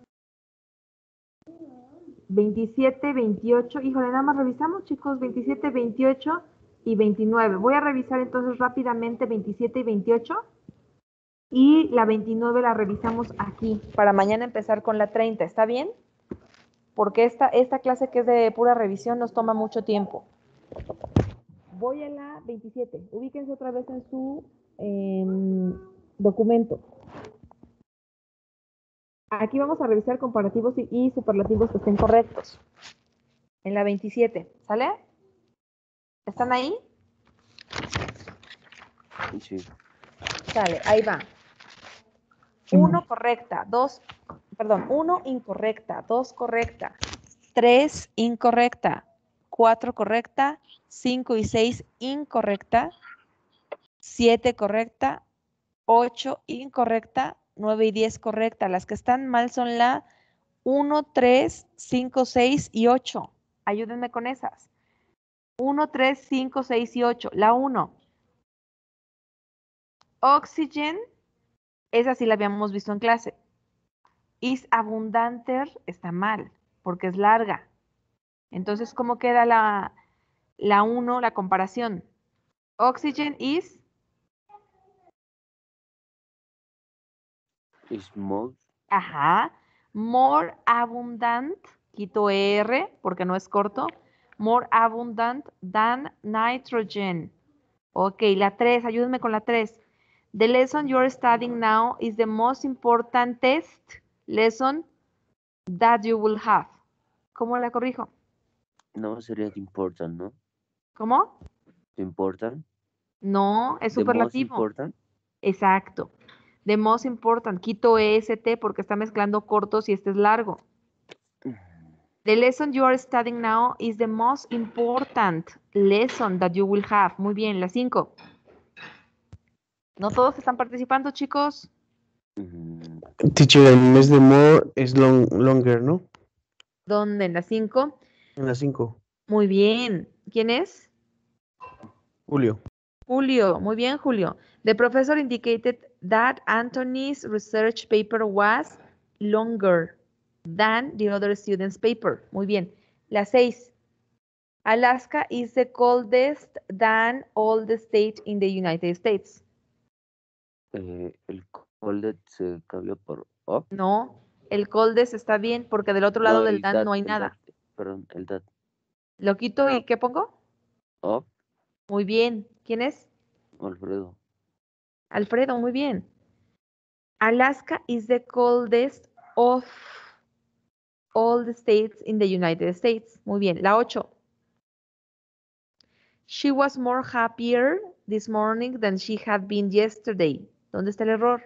27, 28, híjole, nada más revisamos, chicos, 27, 28 y 29. Voy a revisar entonces rápidamente 27 y 28. Y la 29 la revisamos aquí, para mañana empezar con la 30, ¿está bien? Porque esta clase que es de pura revisión nos toma mucho tiempo. Voy a la 27. Ubíquense otra vez en su documento. Aquí vamos a revisar comparativos y superlativos que estén correctos. En la 27, ¿sale? ¿Están ahí? Sí. Sale, ahí va. 1 correcta, 1 incorrecta, 2 correcta, 3 incorrecta, 4 correcta, 5 y 6 incorrecta, 7 correcta, 8 incorrecta, 9 y 10 correcta. Las que están mal son la 1, 3, 5, 6 y 8. Ayúdenme con esas. 1, 3, 5, 6 y 8. La 1. Oxygen, esa sí la habíamos visto en clase. Is abundanter, está mal, porque es larga. Entonces, ¿cómo queda la 1, la comparación? Oxygen is Small. ajá, more abundant, quito R porque no es corto, more abundant than nitrogen. Ok, la 3, ayúdenme con la 3. The lesson you're studying now is the most important lesson that you will have. ¿Cómo la corrijo? No, sería the important, ¿no? ¿Cómo? The important. No, es The most superlativo. important. Exacto. The most important. Quito EST porque está mezclando cortos y este es largo. The lesson you are studying now is the most important lesson that you will have. Muy bien, la 5. No todos están participando, chicos. Mm, Teacher, en vez de more es longer, ¿no? ¿Dónde? En la 5. En la 5. Muy bien. ¿Quién es? Julio. Julio. Muy bien, Julio. The professor indicated that Anthony's research paper was longer than the other student's paper. Muy bien. La 6. Alaska is the coldest than all the states in the United States. el colded se cambió por up. No, el coldest está bien porque del otro lado No, del el than that, no hay el nada. that, perdón, el that. ¿Lo quito y qué pongo? Up, Muy bien. ¿Quién es? Alfredo. Alfredo, muy bien. Alaska is the coldest of all the states in the United States. Muy bien. La 8. She was more happier this morning than she had been yesterday. ¿Dónde está el error?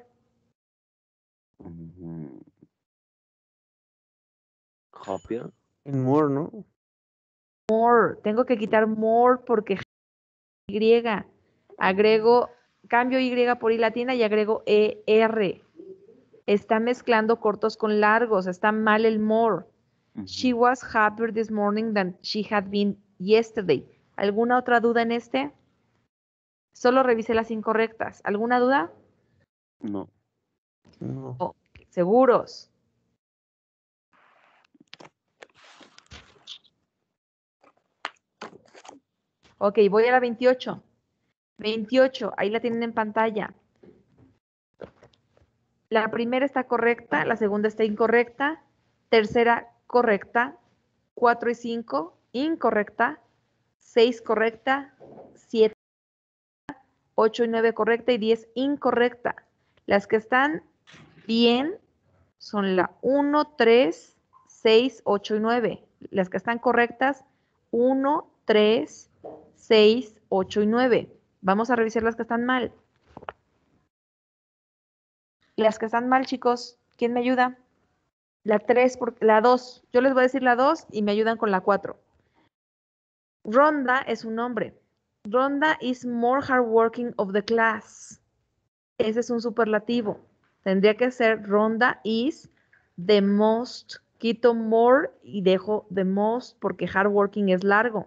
Happier. En more, ¿no? More. Tengo que quitar more porque Y. Agrego, cambio Y por I latina y agrego ER. Está mezclando cortos con largos. Está mal el more. She was happier this morning than she had been yesterday. ¿Alguna otra duda en este? Solo revisé las incorrectas. ¿Alguna duda? No. No. Oh, seguros. Ok, voy a la 28. 28, ahí la tienen en pantalla. La primera está correcta, la segunda está incorrecta, tercera correcta, 4 y 5 incorrecta, 6 correcta, 7, 8 y 9 correcta y 10 incorrecta. Las que están bien son la 1, 3, 6, 8 y 9. Las que están correctas, 1, 3, 6, 8 y 9. Vamos a revisar las que están mal. Las que están mal, chicos, ¿quién me ayuda? La 3, la 2. Yo les voy a decir la 2 y me ayudan con la 4. Rhonda es un nombre. Rhonda is more hardworking of the class. Ese es un superlativo. Tendría que ser Rhonda is the most. Quito more y dejo the most porque hardworking es largo.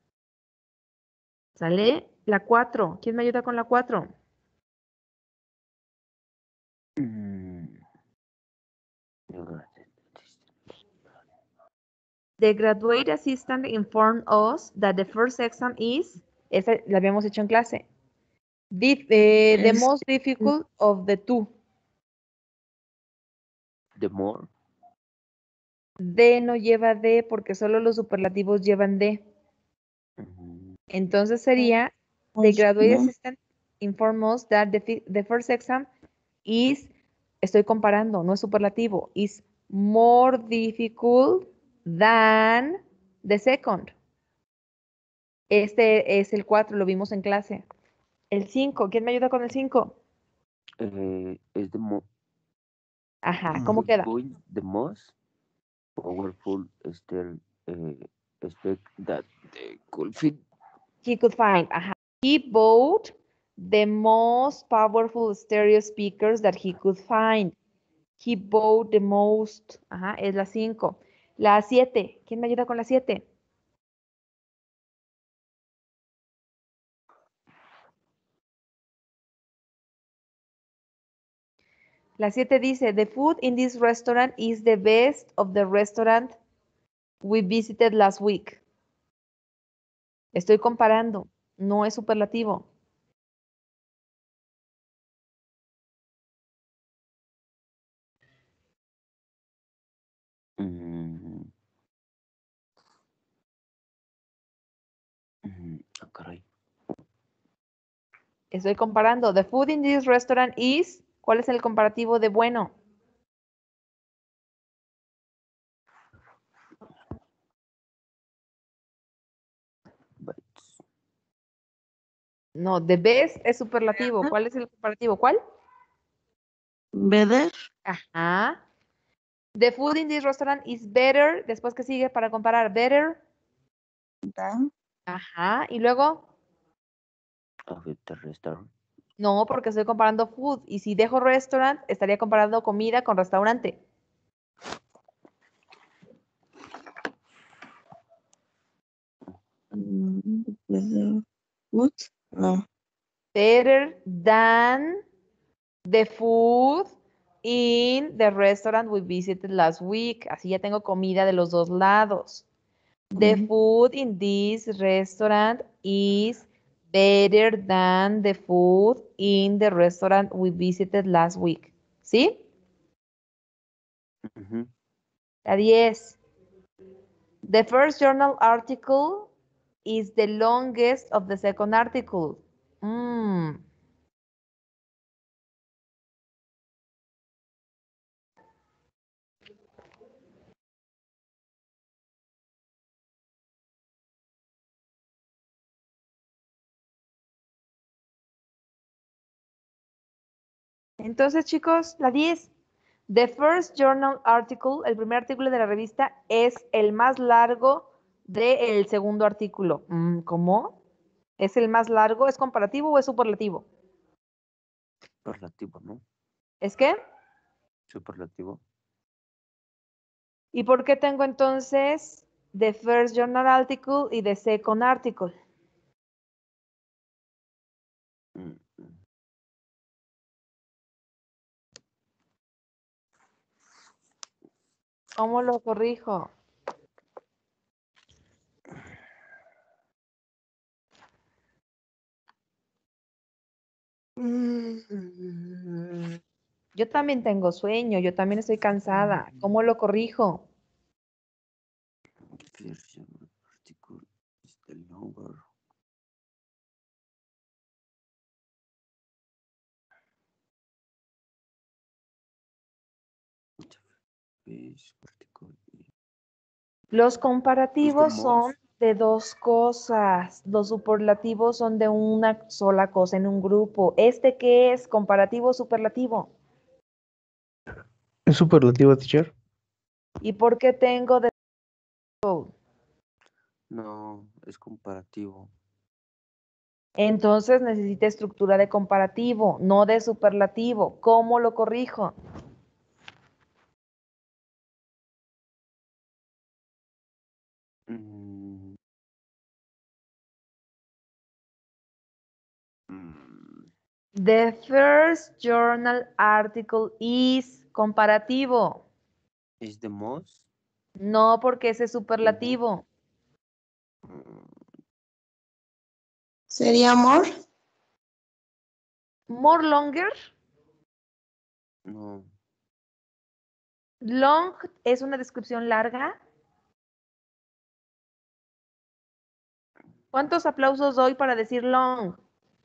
¿Sale? La 4. ¿Quién me ayuda con la 4? The graduate assistant informed us that the first exam is, esa la habíamos hecho en clase, the most difficult of the two. The more. D no lleva D porque solo los superlativos llevan D. Entonces sería, the graduate assistant informed us that the first exam is, estoy comparando, no es superlativo, is more difficult than the second. Este es el 4, lo vimos en clase. El 5, ¿quién me ayuda con el 5? Es the most. Ajá, ¿cómo queda? The most powerful spec that they could fit. He could find. Ajá. He bought the most powerful stereo speakers that he could find. He bought the most. Ajá, es la 5. La 7. ¿Quién me ayuda con la 7? La 7 dice, the food in this restaurant is the best of the restaurant we visited last week. Estoy comparando, no es superlativo. Caray. Estoy comparando. The food in this restaurant is. ¿Cuál es el comparativo de bueno? No, the best es superlativo. ¿Cuál es el comparativo? ¿Cuál? Better. Ajá. The food in this restaurant is better. Después, ¿qué sigue para comparar? Better. Than. Ajá. Y luego. Of the restaurant. No, porque estoy comparando food. Y si dejo restaurant, estaría comparando comida con restaurante. Better. What? No. Better than the food in the restaurant we visited last week. Así ya tengo comida de los dos lados. The food in this restaurant is better than the food in the restaurant we visited last week. ¿Sí? La 10. The first journal article is the longest of the second article. Entonces, chicos, la 10. The first journal article, el primer artículo de la revista, es el más largo del segundo artículo. ¿Cómo? ¿Es el más largo? ¿Es comparativo o es superlativo? Superlativo, ¿no? ¿Es qué? Superlativo. ¿Y por qué tengo entonces the first journal article y the second article? ¿Cómo lo corrijo? Yo también tengo sueño, yo también estoy cansada. ¿Cómo lo corrijo? First article is the longer. Los comparativos son de dos cosas. Los superlativos son de una sola cosa en un grupo. ¿Este qué es? ¿Comparativo o superlativo? ¿Es superlativo, teacher? ¿Y por qué tengo de... No, es comparativo. Entonces necesita estructura de comparativo, no de superlativo. ¿Cómo lo corrijo? The first journal article is comparativo. Is the most? No, porque ese es superlativo. ¿Sería more? More longer. No. Long es una descripción larga. ¿Cuántos aplausos doy para decir long?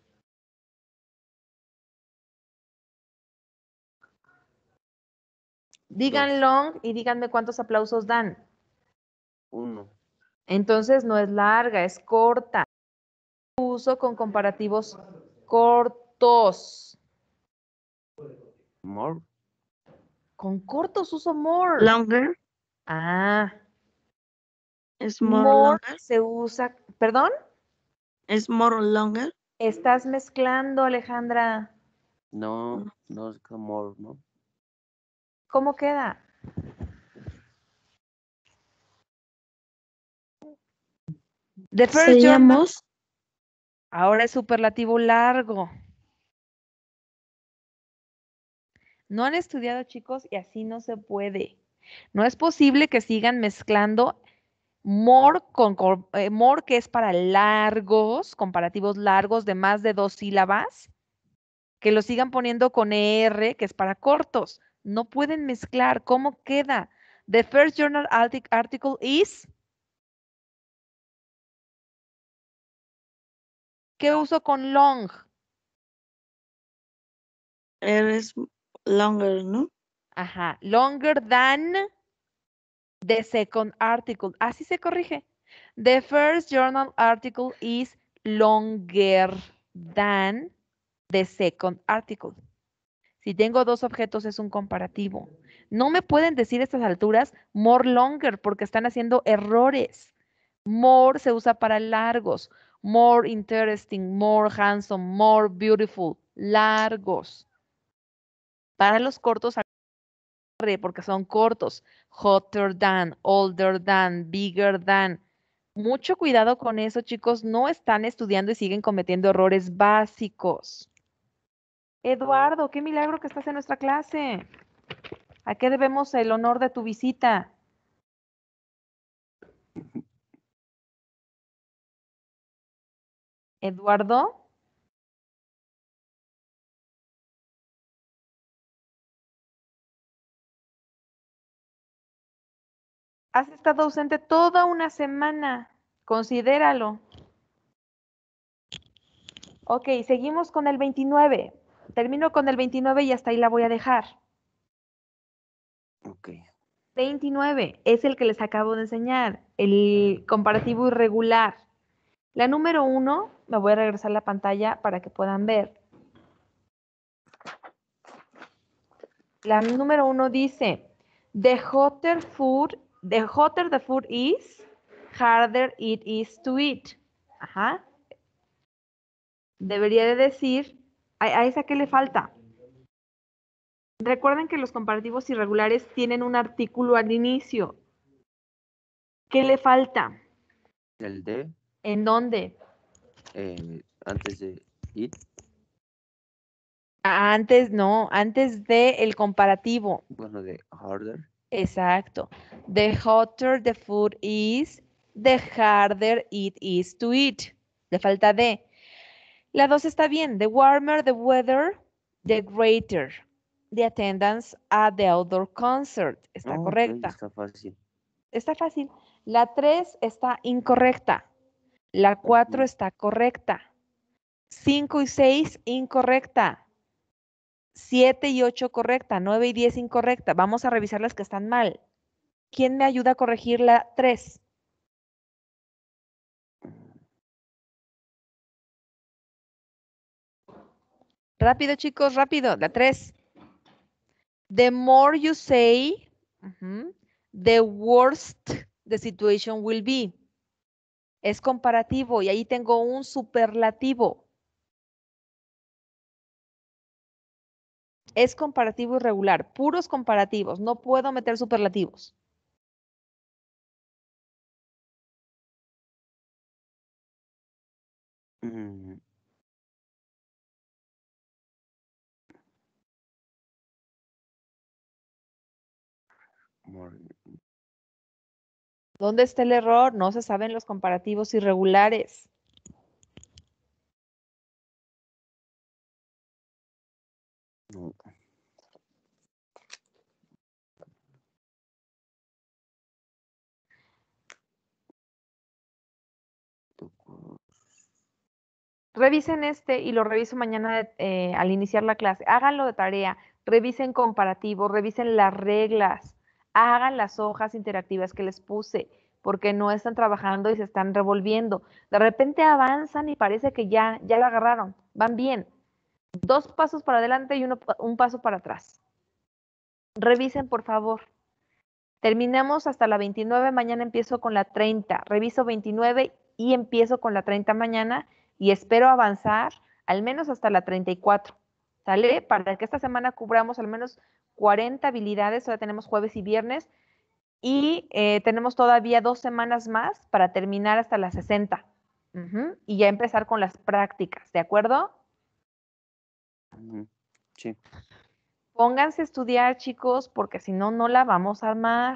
Digan Dos. long y díganme cuántos aplausos dan. 1. Entonces no es larga, es corta. Uso con comparativos cortos. More. Con cortos uso more. Longer. Ah. ¿Es more More longer? se usa, ¿perdón? ¿Es more longer? Estás mezclando, Alejandra. No, no es como, ¿no? ¿Cómo queda? The first Sería journal. most. Ahora es superlativo largo. No han estudiado, chicos, y así no se puede. No es posible que sigan mezclando more more, que es para largos, comparativos largos de más de 2 sílabas, que lo sigan poniendo con ER, que es para cortos. No pueden mezclar. ¿Cómo queda? The first journal article is. ¿Qué uso con long? Eres longer, ¿no? Ajá. Longer than the second article. Así se corrige. The first journal article is longer than the second article. Si tengo dos objetos es un comparativo. No me pueden decir a estas alturas more longer porque están haciendo errores. More se usa para largos. More interesting, more handsome, more beautiful. Largos. Para los cortos, porque son cortos. Hotter than, older than, bigger than. Mucho cuidado con eso, chicos. No están estudiando y siguen cometiendo errores básicos. Eduardo, qué milagro que estás en nuestra clase. ¿A qué debemos el honor de tu visita? Eduardo. Has estado ausente toda una semana. Considéralo. Ok, seguimos con el 29. Termino con el 29 y hasta ahí la voy a dejar. Ok. 29 es el que les acabo de enseñar, el comparativo irregular. La número 1, me voy a regresar la pantalla para que puedan ver. La número 1 dice, the hotter the food is, harder it is to eat. Ajá. Debería de decir, ¿a esa qué le falta? Recuerden que los comparativos irregulares tienen un artículo al inicio. ¿Qué le falta? El de, ¿En dónde? antes de it, Antes, no, antes de el comparativo. bueno, de harder. Exacto. The hotter the food is, the harder it is to eat. Le falta de. La 2 está bien. The warmer the weather, the greater the attendance at the outdoor concert. Está Ok, correcta. está fácil. Está fácil. La 3 está incorrecta. La 4 está correcta. 5 y 6 incorrecta. 7 y 8 correcta. 9 y 10 incorrecta. Vamos a revisar las que están mal. ¿Quién me ayuda a corregir la 3? Rápido, chicos, rápido. La 3. The more you say, the worse the situation will be. Es comparativo y ahí tengo un superlativo. Es comparativo irregular, puros comparativos. No puedo meter superlativos. Mm. More. ¿Dónde está el error? No se saben los comparativos irregulares. No. Revisen este y lo reviso mañana al iniciar la clase. Háganlo de tarea, revisen comparativos, revisen las reglas, hagan las hojas interactivas que les puse, porque no están trabajando y se están revolviendo. De repente avanzan y parece que ya lo agarraron, van bien. 2 pasos para adelante y un paso para atrás. Revisen, por favor. Terminamos hasta la 29, mañana empiezo con la 30. Reviso 29 y empiezo con la 30 mañana y espero avanzar al menos hasta la 34, ¿sale? Para que esta semana cubramos al menos 40 habilidades, ahora tenemos jueves y viernes, y tenemos todavía 2 semanas más para terminar hasta las 60. Y ya empezar con las prácticas, ¿de acuerdo? Sí. Pónganse a estudiar, chicos, porque si no, no la vamos a armar.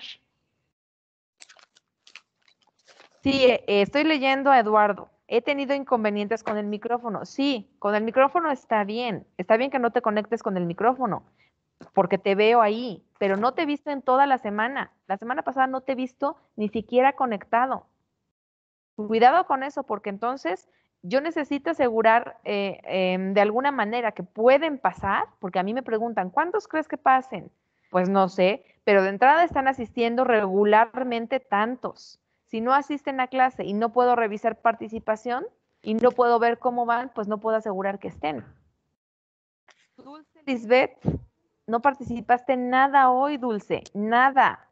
Sí, estoy leyendo a Eduardo. He tenido inconvenientes con el micrófono. Sí, con el micrófono está bien. Está bien que no te conectes con el micrófono, porque te veo ahí, pero no te he visto en toda la semana. La semana pasada no te he visto ni siquiera conectado. Cuidado con eso, porque entonces yo necesito asegurar de alguna manera que pueden pasar, porque a mí me preguntan, ¿cuántos crees que pasen? Pues no sé, pero de entrada están asistiendo regularmente tantos. Si no asisten a clase y no puedo revisar participación y no puedo ver cómo van, pues no puedo asegurar que estén. Dulce Lisbeth, no participaste en nada hoy, Dulce, nada.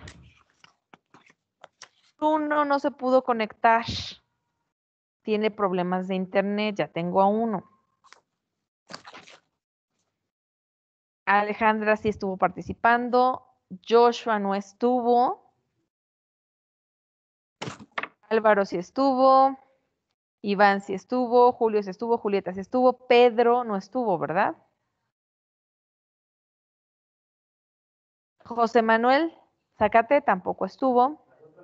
Uno no se pudo conectar. Tiene problemas de internet, ya tengo a uno. Alejandra sí estuvo participando, Joshua no estuvo, Álvaro sí estuvo, Iván sí estuvo, Julio sí estuvo, Julieta sí estuvo, Pedro no estuvo, ¿verdad? José Manuel Zacate tampoco estuvo.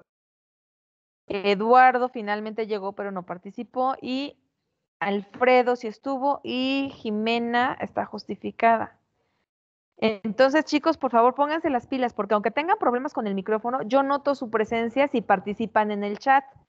Eduardo finalmente llegó, pero no participó. Y Alfredo sí estuvo y Jimena está justificada. Entonces, chicos, por favor, pónganse las pilas, porque aunque tengan problemas con el micrófono, yo noto su presencia si participan en el chat.